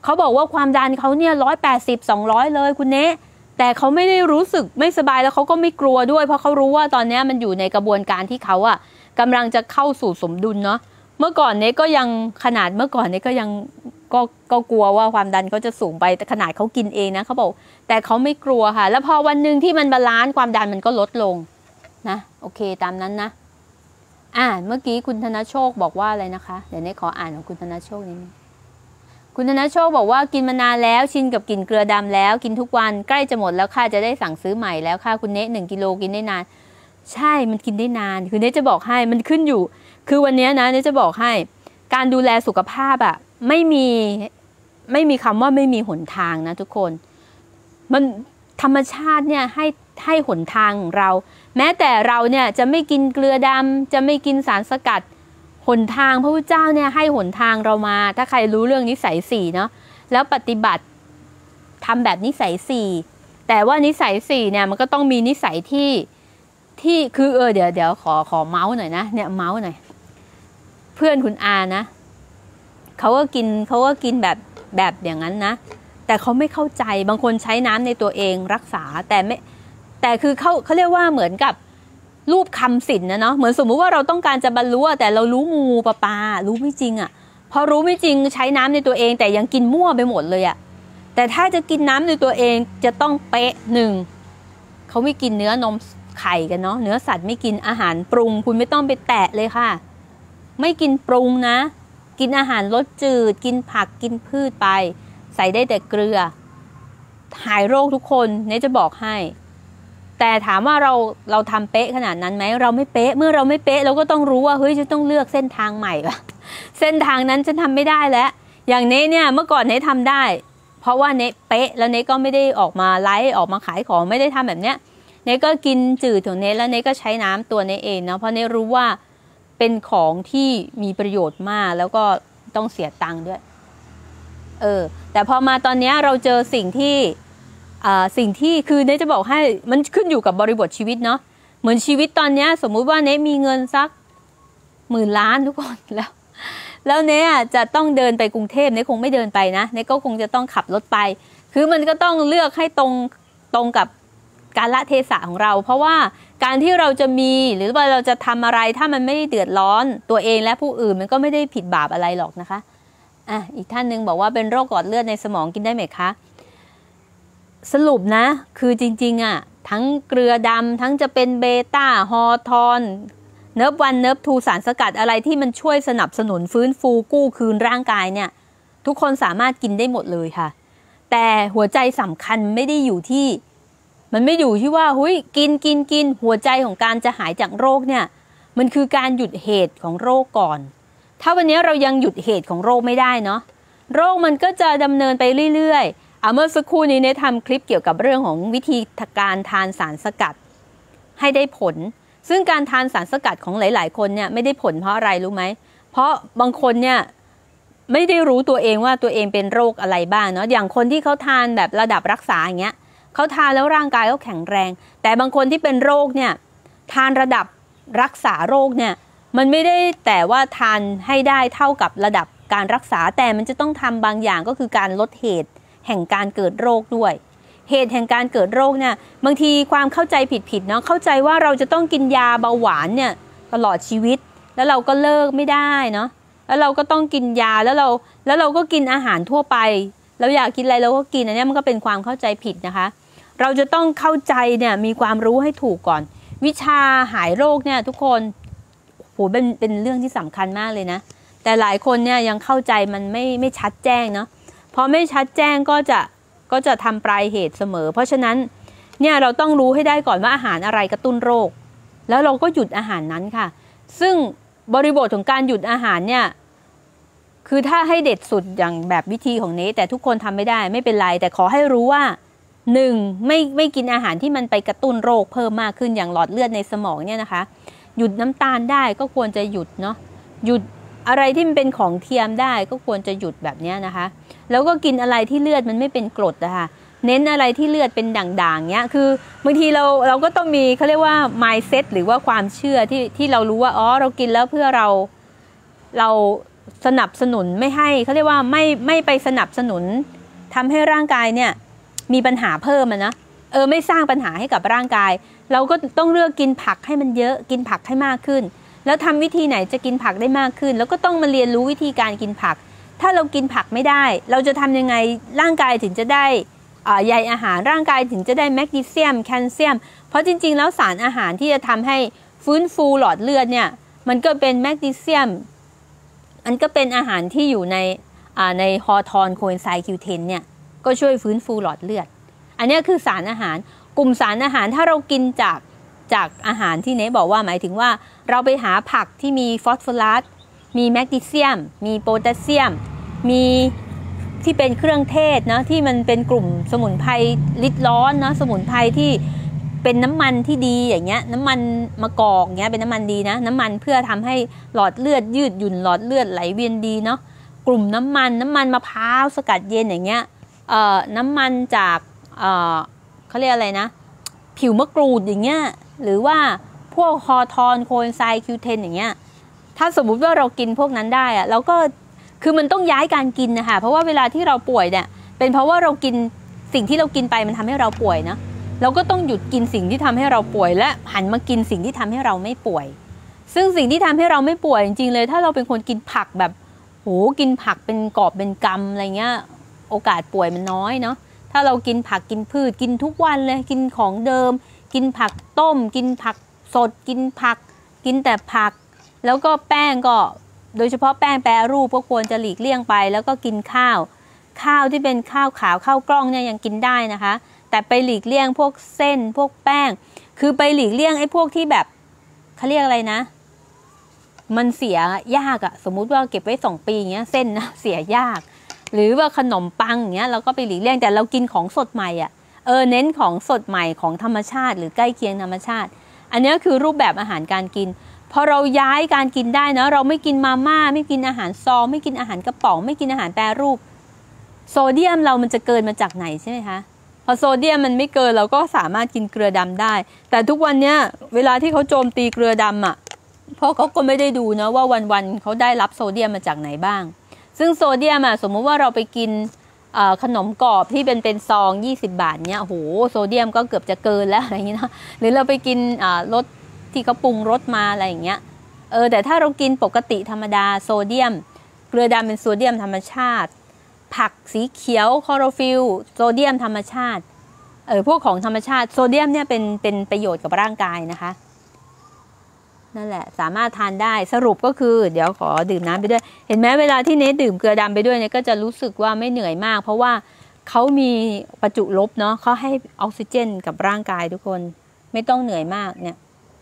เขาบอกว่าความดันเขาเนี่ย180-200เลยคุณเนแต่เขาไม่ได้รู้สึกไม่สบายแล้วเขาก็ไม่กลัวด้วยเพราะเขารู้ว่าตอนนี้มันอยู่ในกระบวนการที่เขาอะกำลังจะเข้าสู่สมดุลเนาะเมื่อก่อนเนก็ยังขนาดเมื่อก่อนเนก็ยังก็กลัวว่าความดันเขาจะสูงไปแต่ขนาดเขากินเองนะเขาบอกแต่เขาไม่กลัวค่ะแล้วพอวันหนึ่งที่มันบาลานซ์ความดันมันก็ลดลงนะโอเคตามนั้นนะเมื่อกี้คุณธนโชคบอกว่าอะไรนะคะเดี๋ยวเนขออ่านของคุณธนโชคนิดนึงคุณธนโชคบอกว่ากินมานานแล้วชินกับกลิ่นเกลือดำแล้วกินทุกวันใกล้จะหมดแล้วค่ะจะได้สั่งซื้อใหม่แล้วค่ะคุณเน1 กิโลกินได้นานใช่มันกินได้นานคือเนจะบอกให้มันขึ้นอยู่คือวันนี้นะเนจะบอกให้การดูแลสุขภาพอะไม่มีคำว่าไม่มีหนทางนะทุกคนมันธรรมชาติเนี่ยให้หนทางของเราแม้แต่เราเนี่ยจะไม่กินเกลือดำจะไม่กินสารสกัดหนทางพระพุทธเจ้าเนี่ยให้หนทางเรามาถ้าใครรู้เรื่องนิสัย4เนาะแล้วปฏิบัติทำแบบนิสัย4แต่ว่านิสัย4เนี่ยมันก็ต้องมีนิสัยที่คือเดี๋ยวขอเมาส์หน่อยนะเนี่ยเมาส์หน่อยเพื่อนคุณอานะเขาก็กินแบบอย่างนั้นนะแต่เขาไม่เข้าใจบางคนใช้น้ำในตัวเองรักษาแต่คือเขาเรียกว่าเหมือนกับรูปคำสินนะเนาะเหมือนสมมุติว่าเราต้องการจะบรรลุแต่เรารู้งูปลารู้ไม่จริงอ่ะพอรู้ไม่จริงใช้น้ำในตัวเองแต่ยังกินมั่วไปหมดเลยอ่ะแต่ถ้าจะกินน้ำในตัวเองจะต้องเป๊ะ1เขาไม่กินเนื้อนมไข่กันเนาะเนื้อสัตว์ไม่กินอาหารปรุงคุณไม่ต้องไปแตะเลยค่ะไม่กินปรุงนะกินอาหารรสจืดกินผักกินพืชไปใส่ได้แต่เกลือหายโรคทุกคนเนี่ยจะบอกให้แต่ถามว่าเราทำเป๊ะขนาดนั้นไหมเราไม่เป๊ะเมื่อเราไม่เป๊ะเราก็ต้องรู้ว่าเฮ้ยจะต้องเลือกเส้นทางใหม่ละเส้นทางนั้นฉันทำไม่ได้แล้วอย่างเนเนี่ยเมื่อก่อนเนทำได้เพราะว่าเนเป๊ะแล้วเนก็ไม่ได้ออกมาไลฟ์ออกมาขายของไม่ได้ทำแบบเนี้ยเนก็กินจืดของเนแล้วเนก็ใช้น้ำตัวเนเองเนาะเพราะเนรู้ว่าเป็นของที่มีประโยชน์มากแล้วก็ต้องเสียตังค์ด้วยแต่พอมาตอนนี้เราเจอสิ่งที่คือเนจะบอกให้มันขึ้นอยู่กับบริบทชีวิตเนาะเหมือนชีวิตตอนนี้สมมุติว่าเนมีเงินสัก10,000 ล้านทุกคนแล้วเนจะต้องเดินไปกรุงเทพเนคงไม่เดินไปนะเนก็คงจะต้องขับรถไปคือมันก็ต้องเลือกให้ตรงกับกาลเทศะของเราเพราะว่าการที่เราจะมีหรือว่าเราจะทำอะไรถ้ามันไม่ได้เดือดร้อนตัวเองและผู้อื่นมันก็ไม่ได้ผิดบาปอะไรหรอกนะคะอีกท่านหนึ่งบอกว่าเป็นโรคหลอดเลือดในสมองกินได้ไหมคะสรุปนะคือจริงๆทั้งเกลือดำทั้งจะเป็นเบต้าฮอร์โทนเนิร์ฟ1เนิร์ฟ2สารสกัดอะไรที่มันช่วยสนับสนุนฟื้นฟูกู้คืนร่างกายเนี่ยทุกคนสามารถกินได้หมดเลยค่ะแต่หัวใจสำคัญไม่ได้อยู่ที่มันไม่อยู่ที่ว่ากินหัวใจของการจะหายจากโรคเนี่ยมันคือการหยุดเหตุของโรคก่อนถ้าวันนี้เรายังหยุดเหตุของโรคไม่ได้เนาะโรคมันก็จะดำเนินไปเรื่อยๆเมื่อสักครู่นี้เนี่ยทำคลิปเกี่ยวกับเรื่องของวิธีการทานสารสกัดให้ได้ผลซึ่งการทานสารสกัดของหลายๆคนเนี่ยไม่ได้ผลเพราะอะไรรู้ไหมเพราะบางคนเนี่ยไม่ได้รู้ตัวเองว่าตัวเองเป็นโรคอะไรบ้างเนาะอย่างคนที่เขาทานแบบระดับรักษาอย่างเงี้ยเขาทานแล้วร่างกายเขาแข็งแรงแต่บางคนที่เป็นโรคเนี่ยทานระดับรักษาโรคเนี่ยมันไม่ได้แต่ว่าทานให้ได้เท่ากับระดับการรักษาแต่มันจะต้องทำบางอย่างก็คือการลดเหตุแห่งการเกิดโรคด้วยเหตุแห่งการเกิดโรคเนี่ยบางทีความเข้าใจผิดเนาะเข้าใจว่าเราจะต้องกินยาเบาหวานเนี่ยตลอดชีวิตแล้วเราก็เลิกไม่ได้เนาะแล้วเราก็ต้องกินยาแล้วเราก็กินอาหารทั่วไปเราอยากกินอะไรเราก็กินอันนี้มันก็เป็นความเข้าใจผิดนะคะเราจะต้องเข้าใจเนี่ยมีความรู้ให้ถูกก่อนวิชาหายโรคเนี่ยทุกคนโหเป็นเรื่องที่สำคัญมากเลยนะแต่หลายคนเนี่ยยังเข้าใจมันไม่ชัดแจ้งเนาะพอไม่ชัดแจ้งก็จะทำปลายเหตุเสมอเพราะฉะนั้นเนี่ยเราต้องรู้ให้ได้ก่อนว่าอาหารอะไรกระตุ้นโรคแล้วเราก็หยุดอาหารนั้นค่ะซึ่งบริบทของการหยุดอาหารเนี่ยคือถ้าให้เด็ดสุดอย่างแบบวิธีของเนแต่ทุกคนทำไม่ได้ไม่เป็นไรแต่ขอให้รู้ว่า1ไม่กินอาหารที่มันไปกระตุ้นโรคเพิ่มมากขึ้นอย่างหลอดเลือดในสมองเนี่ยนะคะหยุดน้ำตาลได้ก็ควรจะหยุดเนาะหยุดอะไรที่มันเป็นของเทียมได้ก็ควรจะหยุดแบบนี้นะคะแล้วก็กินอะไรที่เลือดมันไม่เป็นกรดนะคะเน้นอะไรที่เลือดเป็นด่างๆเนี้ยคือบางทีเราก็ต้องมีเขาเรียกว่า mindset หรือว่าความเชื่อที่เรารู้ว่าอ๋อเรากินแล้วเพื่อเราสนับสนุนไม่ให้เขาเรียกว่าไม่ไปสนับสนุนทำให้ร่างกายเนี่ยมีปัญหาเพิ่มนะไม่สร้างปัญหาให้กับร่างกายเราก็ต้องเลือกกินผักให้มันเยอะกินผักให้มากขึ้นแล้วทำวิธีไหนจะกินผักได้มากขึ้นแล้วก็ต้องมาเรียนรู้วิธีการกินผักถ้าเรากินผักไม่ได้เราจะทำยังไงร่างกายถึงจะได้ใยอาหารร่างกายถึงจะได้แมกนีเซียมแคลเซียมเพราะจริงๆแล้วสารอาหารที่จะทำให้ฟื้นฟูหลอดเลือดเนี่ยมันก็เป็นแมกนีเซียมมันก็เป็นอาหารที่อยู่ในฮอร์โทนโคเอนไซม์ Q10 เนี่ยก็ช่วยฟื้นฟูหลอดเลือดอันนี้คือสารอาหารกลุ่มสารอาหารถ้าเรากินจากอาหารที่เนบอกว่าหมายถึงว่าเราไปหาผักที่มีฟอสฟอรัสมีแมกนีเซียมมีโพแทสเซียมมีที่เป็นเครื่องเทศนะที่มันเป็นกลุ่มสมุนไพรลิดร้อนนะสมุนไพรที่เป็นน้ำมันที่ดีอย่างเงี้ยน้ำมันมะกอกเงี้ยเป็นน้ำมันดีนะน้ำมันเพื่อทำให้หลอดเลือดยืดหยุ่นหลอดเลือดไหลเวียนดีเนาะกลุ่มน้ำมันมะพร้าวสกัดเย็นอย่างเงี้ยน้ำมันจากเขาเรียกอะไรนะผิวมะกรูดอย่างเงี้ยหรือว่าพวกฮอร์โทนโคเอนไซม์ Q10 อย่างเงี้ยถ้าสมมุติว่าเรากินพวกนั้นได้อะเราก็คือมันต้องย้ายการกินนะคะเพราะว่าเวลาที่เราป่วยเนี่ยเป็นเพราะว่าเรากินสิ่งที่เรากินไปมันทำให้เราป่วยนะเราก็ต้องหยุดกินสิ่งที่ทำให้เราป่วยและหันมากินสิ่งที่ทำให้เราไม่ป่วยซึ่งสิ่งที่ทำให้เราไม่ป่วยจริงๆเลยถ้าเราเป็นคนกินผักแบบโหกินผักเป็นกอบเป็นกำอะไรเงี้ยโอกาสป่วยมันน้อยเนาะถ้าเรากินผักกินพืชกินทุกวันเลยกินของเดิมกินผักต้มกินผักสดกินผักกินแต่ผักแล้วก็แป้งก็โดยเฉพาะแป้งแปรรูปก็ควรจะหลีกเลี่ยงไปแล้วก็กินข้าวที่เป็นข้าวขาวข้าวกล้องเนี่ยยังกินได้นะคะแต่ไปหลีกเลี่ยงพวกเส้นพวกแป้งคือไปหลีกเลี่ยงไอ้พวกที่แบบเขาเรียกอะไรนะมันเสียยากอะสมมุติว่าเก็บไว้2 ปีอย่างเงี้ยเส้นนะเสียยากหรือว่าขนมปังอย่างเงี้ยเราก็ไปหลีกเลี่ยงแต่เรากินของสดใหม่อะเน้นของสดใหม่ของธรรมชาติหรือใกล้เคียงธรรมชาติอันนี้คือรูปแบบอาหารการกินพอเราย้ายการกินได้นะเราไม่กินมาม่าไม่กินอาหารซองไม่กินอาหารกระป๋องไม่กินอาหารแปรรูปโซเดียมเรามันจะเกินมาจากไหนใช่ไหมคะพอโซเดียมมันไม่เกินเราก็สามารถกินเกลือดำได้แต่ทุกวันเนี้ยเวลาที่เขาโจมตีเกลือดำอ่ะเพราะเขาก็ไม่ได้ดูนะว่าวันๆเขาได้รับโซเดียมมาจากไหนบ้างซึ่งโซเดียมสมมุติว่าเราไปกินขนมกรอบที่เป็นซอง20 บาทเนี้ยโหโซเดียมก็เกือบจะเกินแล้วอะไรอย่างเงี้ยนะหรือเราไปกินรสที่เขาปรุงรสมาอะไรอย่างเงี้ยแต่ถ้าเรากินปกติธรรมดาโซเดียมเกลือดำเป็นโซเดียมธรรมชาติผักสีเขียวคลอโรฟิลโซเดียมธรรมชาติพวกของธรรมชาติโซเดียมเนี่ยเป็นประโยชน์กับร่างกายนะคะนั่นแหละสามารถทานได้สรุปก็คือเดี๋ยวขอดื่มน้ำไปด้วยเห็นไหมเวลาที่เนทดื่มเกลือดำไปด้วยเนี่ยก็จะรู้สึกว่าไม่เหนื่อยมากเพราะว่าเขามีประจุลบเนาะเขาให้ออกซิเจนกับร่างกายทุกคนไม่ต้องเหนื่อยมากเนี่ย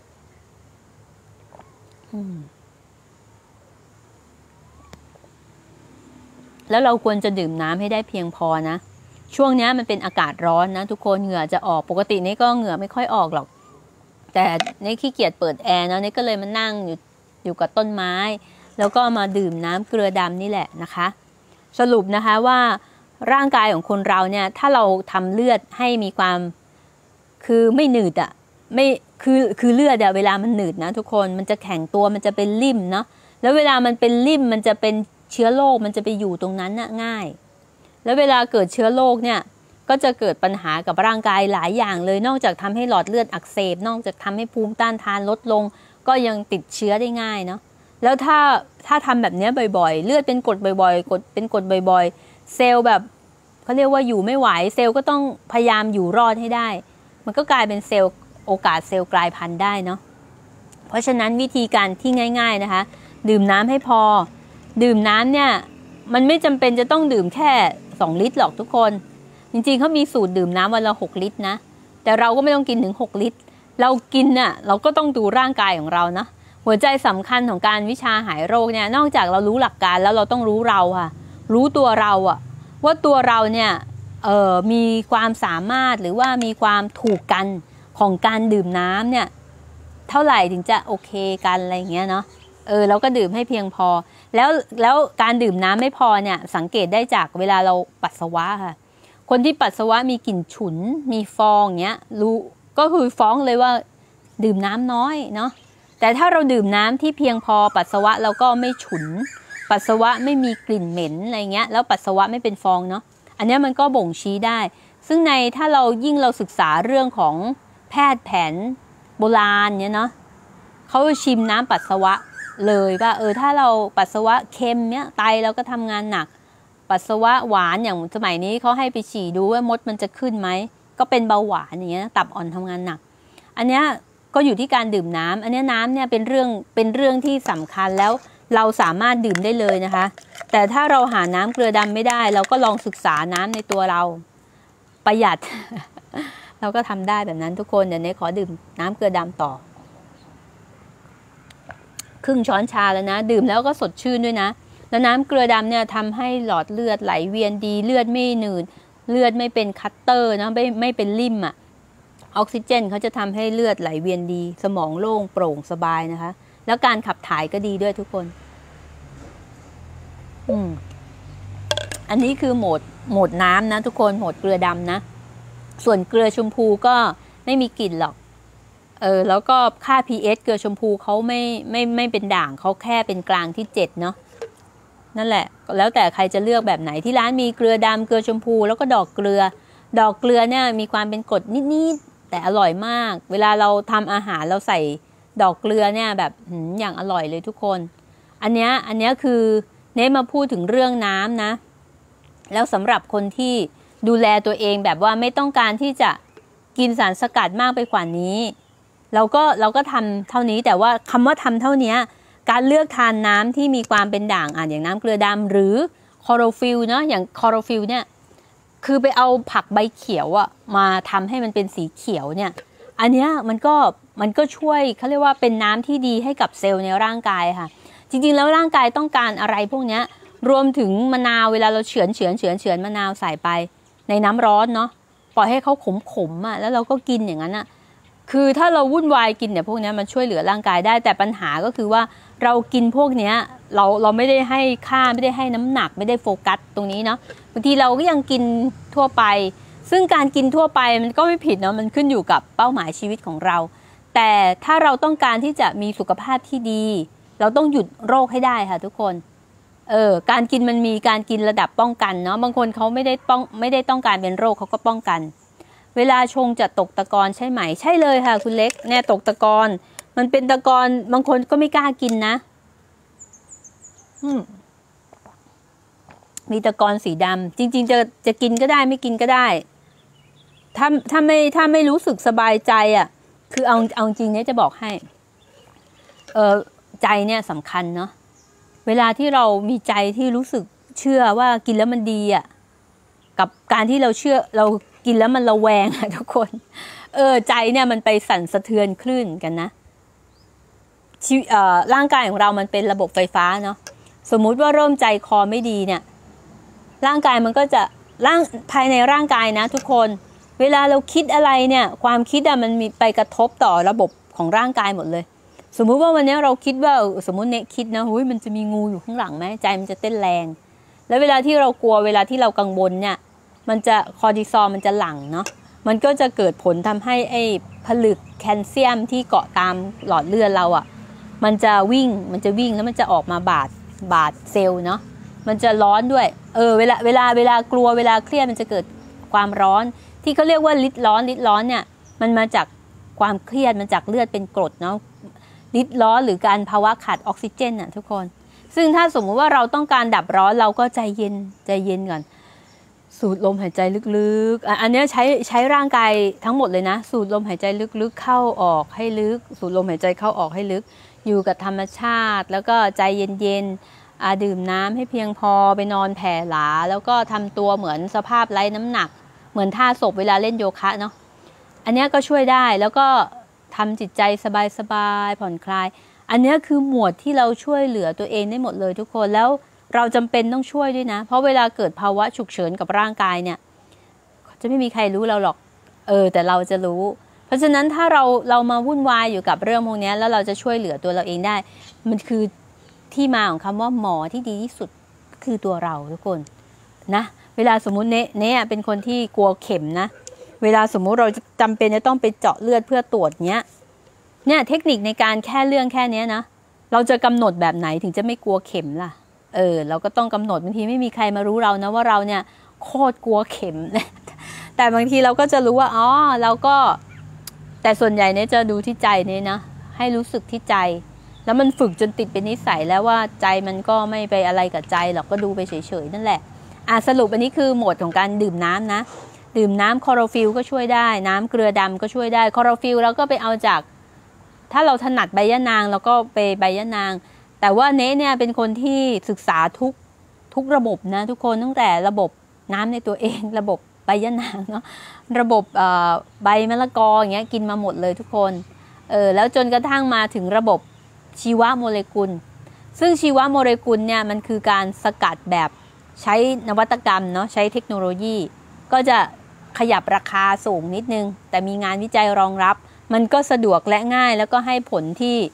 แล้วเราควรจะดื่มน้ำให้ได้เพียงพอนะช่วงนี้มันเป็นอากาศร้อนนะทุกคนเหงื่อจะออกปกตินี่ก็เหงื่อไม่ค่อยออกหรอกแต่นี่ขี้เกียจเปิดแอร์นะนี่ก็เลยมานั่งอยู่กับต้นไม้แล้วก็มาดื่มน้ำเกลือดำนี่แหละนะคะสรุปนะคะว่าร่างกายของคนเราเนี่ยถ้าเราทำเลือดให้มีความคือไม่หนืดไม่คือเลือดเวลามันหนืดนะทุกคนมันจะแข็งตัวมันจะเป็นริ่มเนาะแล้วเวลามันเป็นริ่มมันจะเป็นเชื้อโรคมันจะไปอยู่ตรงนั้นง่ายแล้วเวลาเกิดเชื้อโรคเนี่ยก็จะเกิดปัญหากับร่างกายหลายอย่างเลยนอกจากทำให้หลอดเลือดอักเสบนอกจากทำให้ภูมิต้านทานลดลงก็ยังติดเชื้อได้ง่ายเนาะแล้วถ้าทำแบบนี้บ่อยๆเลือดเป็นกรดบ่อยๆเป็นกรดบ่อยๆเซลล์แบบเขาเรียกว่าอยู่ไม่ไหวเซลล์ก็ต้องพยายามอยู่รอดให้ได้มันก็กลายเป็นเซลล์โอกาสเซลล์กลายพันธุ์ได้เนาะเพราะฉะนั้นวิธีการที่ง่ายๆนะคะดื่มน้ำให้พอดื่มน้ำเนี่ยมันไม่จำเป็นจะต้องดื่มแค่2 ลิตรหรอกทุกคนจริงๆเขามีสูตรดื่มน้ำวันละ6 ลิตรนะแต่เราก็ไม่ต้องกินถึง6 ลิตรเรากินเราก็ต้องดูร่างกายของเรานะหัวใจสำคัญของการวิชาหายโรคเนี่ยนอกจากเรารู้หลักการแล้วเราต้องรู้เราค่ะรู้ตัวเราว่าตัวเราเนี่ยมีความสามารถหรือว่ามีความถูกกันของการดื่มน้ำเนี่ยเท่าไหร่ถึงจะโอเคกันอะไรอย่างเงี้ยเนาะเราก็ดื่มให้เพียงพอแล้วการดื่มน้ำไม่พอเนี่ยสังเกตได้จากเวลาเราปัสสาวะค่ะคนที่ปัสสาวะมีกลิ่นฉุนมีฟองเงี้ยรู้ก็คือฟ้องเลยว่าดื่มน้ำน้อยเนาะแต่ถ้าเราดื่มน้ำที่เพียงพอปัสสาวะเราก็ไม่ฉุนปัสสาวะไม่มีกลิ่นเหม็นอะไรเงี้ยแล้วปัสสาวะไม่เป็นฟองเนาะอันนี้มันก็บ่งชี้ได้ซึ่งในถ้าเรายิ่งเราศึกษาเรื่องของแพทย์แผนโบราณเนี่ยเนาะเขาชิมน้ำปัสสาวะเลยว่าถ้าเราปัสสาวะเค็มเนี่ยไตเราก็ทำงานหนักปัสสาวะหวานอย่างสมัยนี้เขาให้ไปฉี่ดูว่ามดมันจะขึ้นไหมก็เป็นเบาหวานอย่างเงี้ยตับอ่อนทำงานหนักอันเนี้ยก็อยู่ที่การดื่มน้ำอันนี้น้ำเนี่ยเป็นเรื่องที่สำคัญแล้วเราสามารถดื่มได้เลยนะคะแต่ถ้าเราหาน้ำเกลือดำไม่ได้เราก็ลองศึกษาน้ำในตัวเราประหยัด เราก็ทำได้แบบนั้นทุกคนเดี๋ยวนี้ขอดื่มน้ำเกลือดำต่อครึ่งช้อนชาแล้วนะดื่มแล้วก็สดชื่นด้วยนะแล้วน้ำเกลือดำเนี่ยทำให้หลอดเลือดไหลเวียนดีเลือดไม่หนืดเลือดไม่เป็นคัตเตอร์นะไม่เป็นริ่มอ่ะออกซิเจนเขาจะทำให้เลือดไหลเวียนดีสมองโล่งโปร่งสบายนะคะแล้วการขับถ่ายก็ดีด้วยทุกคนอันนี้คือโหมดน้ำนะทุกคนโหมดเกลือดำนะส่วนเกลือชมพูก็ไม่มีกลิ่นหรอกแล้วก็ค่า pH เกลือชมพูเขาไม่เป็นด่างเขาแค่เป็นกลางที่7เนาะนั่นแหละแล้วแต่ใครจะเลือกแบบไหนที่ร้านมีเกลือดำเกลือชมพูแล้วก็ดอกเกลือเนี่ยมีความเป็นกรดนิดๆแต่อร่อยมากเวลาเราทำอาหารเราใส่ดอกเกลือเนี่ยแบบอย่างอร่อยเลยทุกคนอันเนี้ยคือเน้มาพูดถึงเรื่องน้ำนะแล้วสำหรับคนที่ดูแลตัวเองแบบว่าไม่ต้องการที่จะกินสารสกัดมากไปกว่านี้เราก็ทำเท่านี้แต่ว่าคำว่าทำเท่านี้การเลือกทานน้ำที่มีความเป็นด่างอย่างน้ำเกลือดำหรือคลอโรฟิลเนาะอย่างคลอโรฟิลเนี่ยคือไปเอาผักใบเขียวมาทำให้มันเป็นสีเขียวเนี่ยอันเนี้ยมันก็ช่วยเขาเรียกว่าเป็นน้ำที่ดีให้กับเซลล์ในร่างกายค่ะจริงๆแล้วร่างกายต้องการอะไรพวกนี้รวมถึงมะนาวเวลาเราเฉือนมะนาวใส่ไปในน้ำร้อนเนาะปล่อยให้เขาขมแล้วเราก็กินอย่างนั้นคือถ้าเราวุ่นวายกินเนี่ยพวกนี้มันช่วยเหลือร่างกายได้แต่ปัญหาก็คือว่าเรากินพวกนี้เราไม่ได้ให้ค่าไม่ได้ให้น้ำหนักไม่ได้โฟกัสตรงนี้เนาะบางทีเราก็ยังกินทั่วไปซึ่งการกินทั่วไปมันก็ไม่ผิดเนาะมันขึ้นอยู่กับเป้าหมายชีวิตของเราแต่ถ้าเราต้องการที่จะมีสุขภาพที่ดีเราต้องหยุดโรคให้ได้ค่ะทุกคนการกินมันมีการกินระดับป้องกันเนาะบางคนเขาไม่ได้ต้องการเป็นโรคเขาก็ป้องกันเวลาชงจะตกตะกอนใช่ไหมใช่เลยค่ะคุณเล็กเนี่ยตกตะกอนมันเป็นตะกอนบางคนก็ไม่กล้ากินนะมีตะกอนสีดำจริงๆจะกินก็ได้ไม่กินก็ได้ถ้าไม่รู้สึกสบายใจคือเอาจริงเนี่ยจะบอกให้ใจเนี่ยสำคัญเนาะเวลาที่เรามีใจที่รู้สึกเชื่อว่ากินแล้วมันดีกับการที่เราเชื่อเรากินแล้วมันระแวงทุกคนใจเนี่ยมันไปสั่นสะเทือนคลื่นกันนะร่างกายของเรามันเป็นระบบไฟฟ้าเนาะสมมุติว่าเริ่มใจคอไม่ดีเนี่ยร่างกายมันก็จะภายในร่างกายนะทุกคนเวลาเราคิดอะไรเนี่ยความคิดมันมีไปกระทบต่อระบบของร่างกายหมดเลยสมมุติว่าวันนี้เราคิดว่าสมมุติเนคิดนะมันจะมีงูอยู่ข้างหลังไหมใจมันจะเต้นแรงแล้วเวลาที่เรากลัวเวลาที่เรากังวลเนี่ยมันจะคอร์ติซอลมันจะหลั่งเนาะมันก็จะเกิดผลทำให้ไอ้ผลึกแคลเซียมที่เกาะตามหลอดเลือดเรามันจะวิ่งแล้วมันจะออกมาบาดเซลล์เนาะมันจะร้อนด้วยเวลากลัวเวลาเครียดมันจะเกิดความร้อนที่เขาเรียกว่าฤทธิ์ร้อนเนี่ยมันมาจากความเครียดมันจากเลือดเป็นกรดเนาะฤทธิ์ร้อนหรือการภาวะขาดออกซิเจนทุกคนซึ่งถ้าสมมติว่าเราต้องการดับร้อนเราก็ใจเย็นก่อนสูดลมหายใจลึกๆอันนี้ใช้ร่างกายทั้งหมดเลยนะสูดลมหายใจลึกๆเข้าออกให้ลึกสูดลมหายใจเข้าออกให้ลึกอยู่กับธรรมชาติแล้วก็ใจเย็นๆดื่มน้ำให้เพียงพอไปนอนแผ่หลาแล้วก็ทำตัวเหมือนสภาพไร้น้ำหนักเหมือนท่าศพเวลาเล่นโยคะเนาะอันนี้ก็ช่วยได้แล้วก็ทำจิตใจสบายๆผ่อนคลายอันนี้คือหมวดที่เราช่วยเหลือตัวเองได้หมดเลยทุกคนแล้วเราจำเป็นต้องช่วยด้วยนะเพราะเวลาเกิดภาวะฉุกเฉินกับร่างกายเนี่ยจะไม่มีใครรู้เราหรอกแต่เราจะรู้เพราะฉะนั้นถ้าเรามาวุ่นวายอยู่กับเรื่องพวกนี้แล้วเราจะช่วยเหลือตัวเราเองได้มันคือที่มาของคำว่าหมอที่ดีที่สุดคือตัวเราทุกคนนะเวลาสมมุติเน่เป็นคนที่กลัวเข็มนะเวลาสมมุติเราจำเป็นจะต้องไปเจาะเลือดเพื่อตรวจเนี่ยเทคนิคในการแค่เรื่องแค่นี้นะเราจะกำหนดแบบไหนถึงจะไม่กลัวเข็มล่ะเราก็ต้องกำหนดบางทีไม่มีใครมารู้เรานะว่าเราเนี่ยโคตรกลัวเข็ม แต่บางทีเราก็จะรู้ว่าอ๋อเราก็แต่ส่วนใหญ่เนี่ยจะดูที่ใจเนี่ยนะให้รู้สึกที่ใจแล้วมันฝึกจนติดเป็นนิสัยแล้วว่าใจมันก็ไม่ไปอะไรกับใจหรอกก็ดูไปเฉยๆนั่นแหละสรุปอันนี้คือโหมดของการดื่มน้ำนะดื่มน้ำคลอโรฟิลก็ช่วยได้น้ำเกลือดำก็ช่วยได้คลอโรฟิลแล้วก็ไปเอาจากถ้าเราถนัดใบยะนางเราก็ไปใบยะนางแต่ว่าเนเนี่ยเป็นคนที่ศึกษาทุกระบบนะทุกคนตั้งแต่ระบบน้ำในตัวเองระบบใบยะนางเนาะระบบใบมะละกออย่างเงี้ยกินมาหมดเลยทุกคนแล้วจนกระทั่งมาถึงระบบชีวโมเลกุลซึ่งชีวโมเลกุลเนี่ยมันคือการสกัดแบบใช้นวัตกรรมเนาะใช้เทคโนโลยีก็จะขยับราคาสูงนิดนึงแต่มีงานวิจัยรองรับมันก็สะดวกและง่ายแล้วก็ให้ผล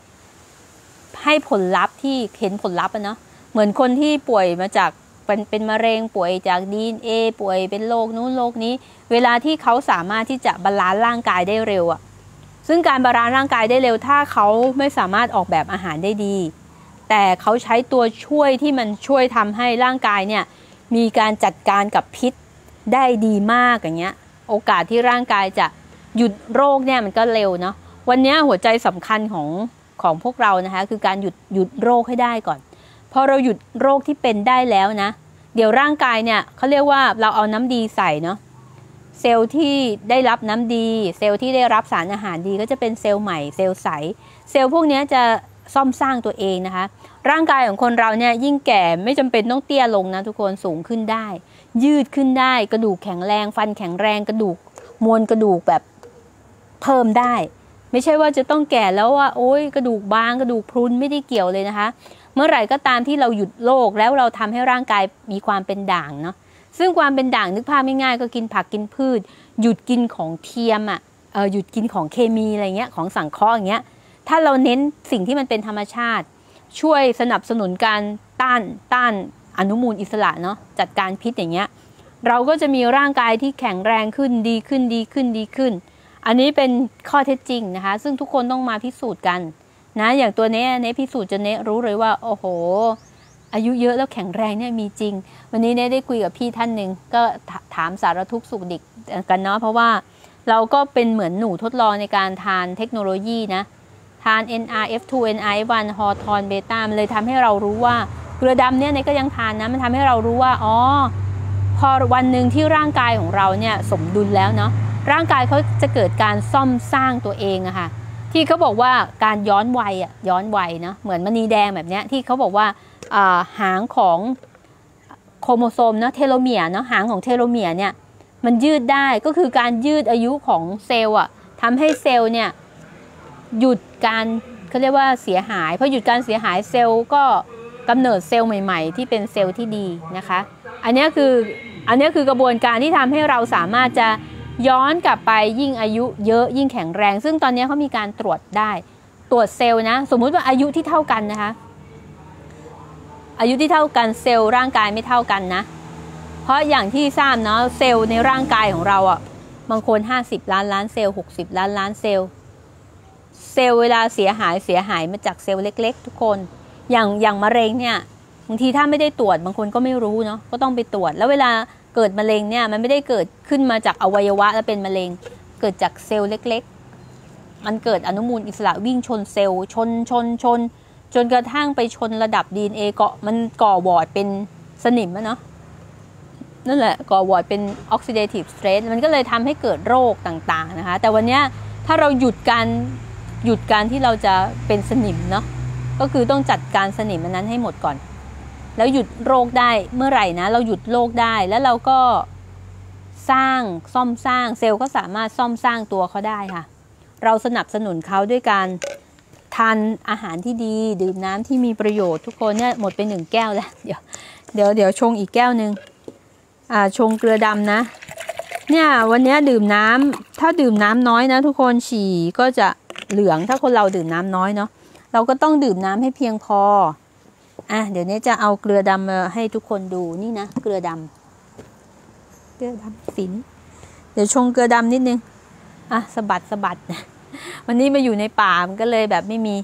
ลัพธ์ที่เห็นผลลัพธ์เนาะเหมือนคนที่ป่วยมาจากเป็นมะเร็งป่วยจาก DNA ป่วยเป็นโรคนู้นโรคนี้เวลาที่เขาสามารถที่จะบาลานซ์ร่างกายได้เร็วซึ่งการบาลานซ์ร่างกายได้เร็วถ้าเขาไม่สามารถออกแบบอาหารได้ดีแต่เขาใช้ตัวช่วยที่มันช่วยทำให้ร่างกายเนี่ยมีการจัดการกับพิษได้ดีมากอย่างเงี้ยโอกาสที่ร่างกายจะหยุดโรคเนี่ยมันก็เร็วเนาะวันนี้หัวใจสำคัญของพวกเรานะคะคือการหยุดโรคให้ได้ก่อนพอเราหยุดโรคที่เป็นได้แล้วนะเดี๋ยวร่างกายเนี่ยเขาเรียกว่าเราเอาน้ำดีใส่เนาะเซลล์ที่ได้รับน้ำดีเซลล์ที่ได้รับสารอาหารดีก็จะเป็นเซลล์ใหม่เซลล์ใสเซลล์พวกนี้จะซ่อมสร้างตัวเองนะคะร่างกายของคนเราเนี่ยยิ่งแก่ไม่จำเป็นต้องเตี้ยลงนะทุกคนสูงขึ้นได้ยืดขึ้นได้กระดูกแข็งแรงฟันแข็งแรงกระดูกมวลกระดูกแบบเพิ่มได้ไม่ใช่ว่าจะต้องแก่แล้วว่าโอ๊ยกระดูกบางกระดูกพรุนไม่ได้เกี่ยวเลยนะคะเมื่อไหร่ก็ตามที่เราหยุดโรคแล้วเราทำให้ร่างกายมีความเป็นด่างเนาะซึ่งความเป็นด่างนึกภาพง่ายๆก็กินผักกินพืชหยุดกินของเทียมหยุดกินของเคมีอะไรเงี้ยของสังเคราะห์อย่างเงี้ยถ้าเราเน้นสิ่งที่มันเป็นธรรมชาติช่วยสนับสนุนการต้านอนุมูลอิสระเนาะจัดการพิษอย่างเงี้ยเราก็จะมีร่างกายที่แข็งแรงขึ้นดีขึ้นอันนี้เป็นข้อเท็จจริงนะคะซึ่งทุกคนต้องมาพิสูจน์กันนะอย่างตัวเนี้พิสูจน์จนเนี้รู้เลยว่าโอ้โหอายุเยอะแล้วแข็งแรงเนี่ยมีจริงวันนี้ได้คุยกับพี่ท่านหนึ่งก็ถามสารทุกข์สุขดิบกันเนาะเพราะว่าเราก็เป็นเหมือนหนูทดลองในการทานเทคโนโลยีนะทาน NRF2 NRF1 ฮอร์ทอนเบต้ามันเลยทำให้เรารู้ว่าเกลือดำเนี่ยก็ยังทานนะมันทำให้เรารู้ว่าอ๋อพอวันหนึ่งที่ร่างกายของเราเนี่ยสมดุลแล้วเนาะร่างกายเขาจะเกิดการซ่อมสร้างตัวเองอะค่ะที่เขาบอกว่าการย้อนวัยนะเหมือนมณีแดงแบบเนี้ยที่เขาบอกว่าหางของโครโมโซมเนาะเทโลเมียร์เนาะหางของเทโลเมียร์เนี่ยมันยืดได้ก็คือการยืดอายุของเซลล์ทำให้เซลล์เนี่ยหยุดการเขาเรียกว่าเสียหายพอหยุดการเสียหายเซลล์ก็กำเนิดเซลล์ใหม่ๆที่เป็นเซลล์ที่ดีนะคะอันนี้คือกระบวนการที่ทำให้เราสามารถจะย้อนกลับไปยิ่งอายุเยอะยิ่งแข็งแรงซึ่งตอนนี้เขามีการตรวจได้ตรวจเซลล์นะสมมุติว่าอายุที่เท่ากันนะคะอายุที่เท่ากันเซลล์ร่างกายไม่เท่ากันนะเพราะอย่างที่ทราบเนาะเซลล์ในร่างกายของเราบางคน50 ล้านเซลล์60 ล้านเซลล์เวลาเสียหายมาจากเซลล์เล็กๆทุกคนอย่างมะเร็งเนี่ยบางทีถ้าไม่ได้ตรวจบางคนก็ไม่รู้เนาะก็ต้องไปตรวจแล้วเวลาเกิดมะเร็งเนี่ยมันไม่ได้เกิดขึ้นมาจากอวัยวะแล้วเป็นมะเร็งเกิดจากเซลล์เล็กๆมันเกิดอนุมูลอิสระวิ่งชนเซลล์ชนจนกระทั่งไปชนระดับ DNA มันก่อวอร์ดเป็นสนิมเนาะนั่นแหละก่อวอร์ดเป็น oxidative stress มันก็เลยทำให้เกิดโรคต่างๆนะคะแต่วันนี้ถ้าเราหยุดการที่เราจะเป็นสนิมเนาะก็คือต้องจัดการสนิมนั้นให้หมดก่อนแล้วหยุดโรคได้เมื่อไหร่นะเราหยุดโรคได้แล้วเราก็ซ่อมสร้างเซลล์ก็สามารถซ่อมสร้างตัวเขาได้ค่ะเราสนับสนุนเขาด้วยการทานอาหารที่ดีดื่มน้ำที่มีประโยชน์ทุกคนเนี่ยหมดไป1 แก้วแล้วเดี๋ยวชงอีกแก้วนึงชงเกลือดำนะเนี่ยวันนี้ดื่มน้ำถ้าดื่มน้ำน้อยนะทุกคนฉี่ก็จะเหลืองถ้าคนเราดื่มน้ำน้อยเนาะเราก็ต้องดื่มน้ำให้เพียงพอเดี๋ยวนี้จะเอาเกลือดำมาให้ทุกคนดูนี่นะเกลือดำสินเดี๋ยวชงเกลือดำนิดนึงสะบัดวันนี้มาอยู่ในป่ามันก็เลยแบบไม่มี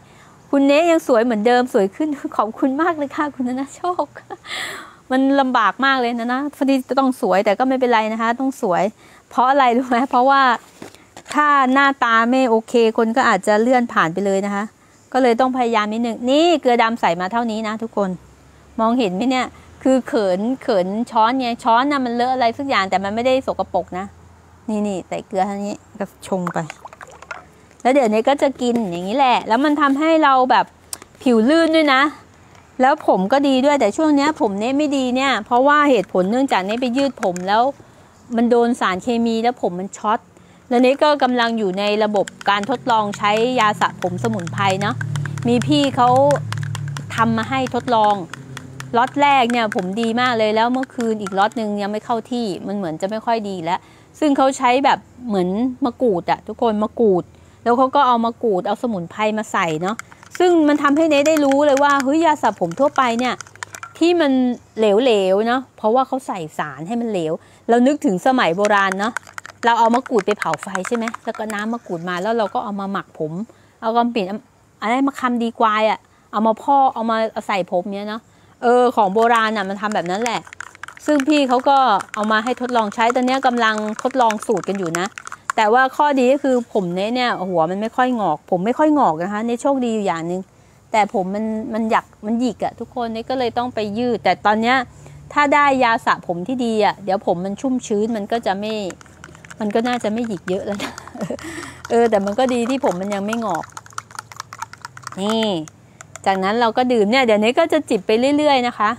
คุณเนยังสวยเหมือนเดิมสวยขึ้นขอบคุณมากเลยค่ะคุณนะโชคมันลำบากมากเลยนะพอดีจะต้องสวยแต่ก็ไม่เป็นไรนะคะต้องสวยเพราะอะไรรู้ไหมเพราะว่าถ้าหน้าตาไม่โอเคคนก็อาจจะเลื่อนผ่านไปเลยนะคะก็เลยต้องพยายามนิดนึงนี่เกลือดำใส่มาเท่านี้นะทุกคนมองเห็นไหมเนี่ยคือเขินช้อนไงช้อนนะมันเลอะอะไรสักอย่างแต่มันไม่ได้สกปรกนะนี่ใส่เกลือเท่านี้ก็ชงไปแล้วเดี๋ยวนี้ก็จะกินอย่างนี้แหละแล้วมันทำให้เราแบบผิวลื่นด้วยนะแล้วผมก็ดีด้วยแต่ช่วงนี้ผมเนี่ยไม่ดีเนี่ยเพราะว่าเหตุผลเนื่องจากเนี่ยไปยืดผมแล้วมันโดนสารเคมีแล้วผมมันช็อตแล้วนี้ก็กำลังอยู่ในระบบการทดลองใช้ยาสระผมสมุนไพรเนาะมีพี่เขาทำมาให้ทดลองล็อตแรกเนี่ยผมดีมากเลยแล้วเมื่อคืนอีกล็อตหนึ่งยังไม่เข้าที่มันเหมือนจะไม่ค่อยดีแล้วซึ่งเขาใช้แบบเหมือนมะกรูดอะทุกคนมะกรูดแล้วเขาก็เอามะกรูดเอาสมุนไพรมาใส่เนาะซึ่งมันทำให้เนได้รู้เลยว่าเฮ้ยยาสระผมทั่วไปเนี่ยที่มันเหลวๆเนาะเพราะว่าเขาใส่สารให้มันเหลวเรานึกถึงสมัยโบราณเนาะเราเอามะกรูดไปเผาไฟใช่ไหมแล้วก็น้ำมะกรูดมาแล้วเราก็เอามาหมักผมเอากำปิ่นอะไรมาคำดีกวายอะเอามาพ่อเอามาใส่ผมเนี้ยเนาะของโบราณน่ะมันทำแบบนั้นแหละซึ่งพี่เขาก็เอามาให้ทดลองใช้ตอนนี้กำลังทดลองสูตรกันอยู่นะแต่ว่าข้อดีก็คือผมเนี่ยหัวมันไม่ค่อยงอกผมไม่ค่อยงอกนะคะในโชคดีอยู่อย่างนึงแต่ผมมันหยิกอะทุกคนนี่ก็เลยต้องไปยืดแต่ตอนเนี้ยถ้าได้ยาสระผมที่ดีอะเดี๋ยวผมมันชุ่มชื้นมันก็น่าจะไม่หยิกเยอะแล้วนะแต่มันก็ดีที่ผมมันยังไม่งอกนี่จากนั้นเราก็ดื่มเนี่ยเดี๋ยวนี้ก็จะจิบไปเรื่อยๆนะคะ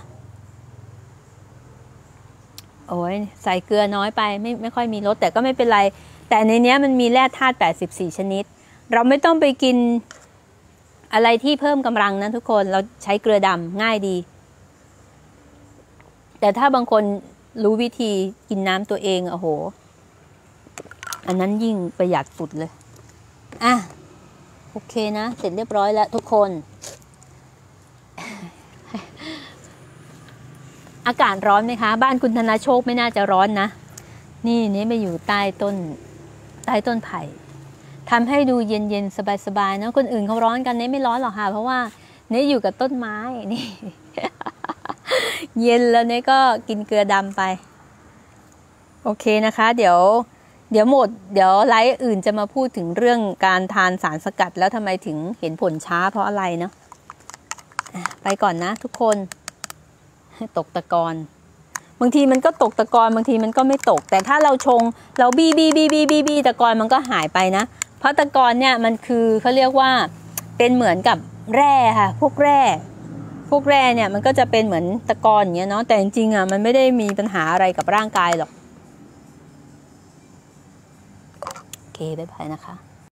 โอ้ยใส่เกลือน้อยไปไม่ค่อยมีรสแต่ก็ไม่เป็นไรแต่ในนี้มันมีแร่ธาตุ84ชนิดเราไม่ต้องไปกินอะไรที่เพิ่มกำลังนะทุกคนเราใช้เกลือดำง่ายดีแต่ถ้าบางคนรู้วิธีกินน้ำตัวเองโอ้โหอันนั้นยิ่งประหยัดสุดเลยอ่ะโอเคนะเสร็จเรียบร้อยแล้วทุกคนอากาศร้อนไหมคะบ้านคุณธนาโชคไม่น่าจะร้อนนะนี่ไปอยู่ใต้ต้นไผ่ทำให้ดูเย็นสบายๆนะคนอื่นเขาร้อนกันเนไม่ร้อนหรอกค่ะเพราะว่าเนอยู่กับต้นไม้นี่ เย็นแล้วเนก็กินเกลือดำไปโอเคนะคะเดี๋ยวไลฟ์อื่นจะมาพูดถึงเรื่องการทานสารสกัดแล้วทำไมถึงเห็นผลช้าเพราะอะไรเนาะไปก่อนนะทุกคนตกตะกอนบางทีมันก็ตกตะกอนบางทีมันก็ไม่ตกแต่ถ้าเราชงเราบีตะกอนมันก็หายไปนะเพราะตะกอนเนี่ยมันคือเขาเรียกว่าเป็นเหมือนกับแร่ค่ะพวกแร่เนี่ยมันก็จะเป็นเหมือนตะกอนอย่างเงี้ยเนาะแต่จริงๆอ่ะมันไม่ได้มีปัญหาอะไรกับร่างกายหรอกโอเคบ๊ายบายนะคะ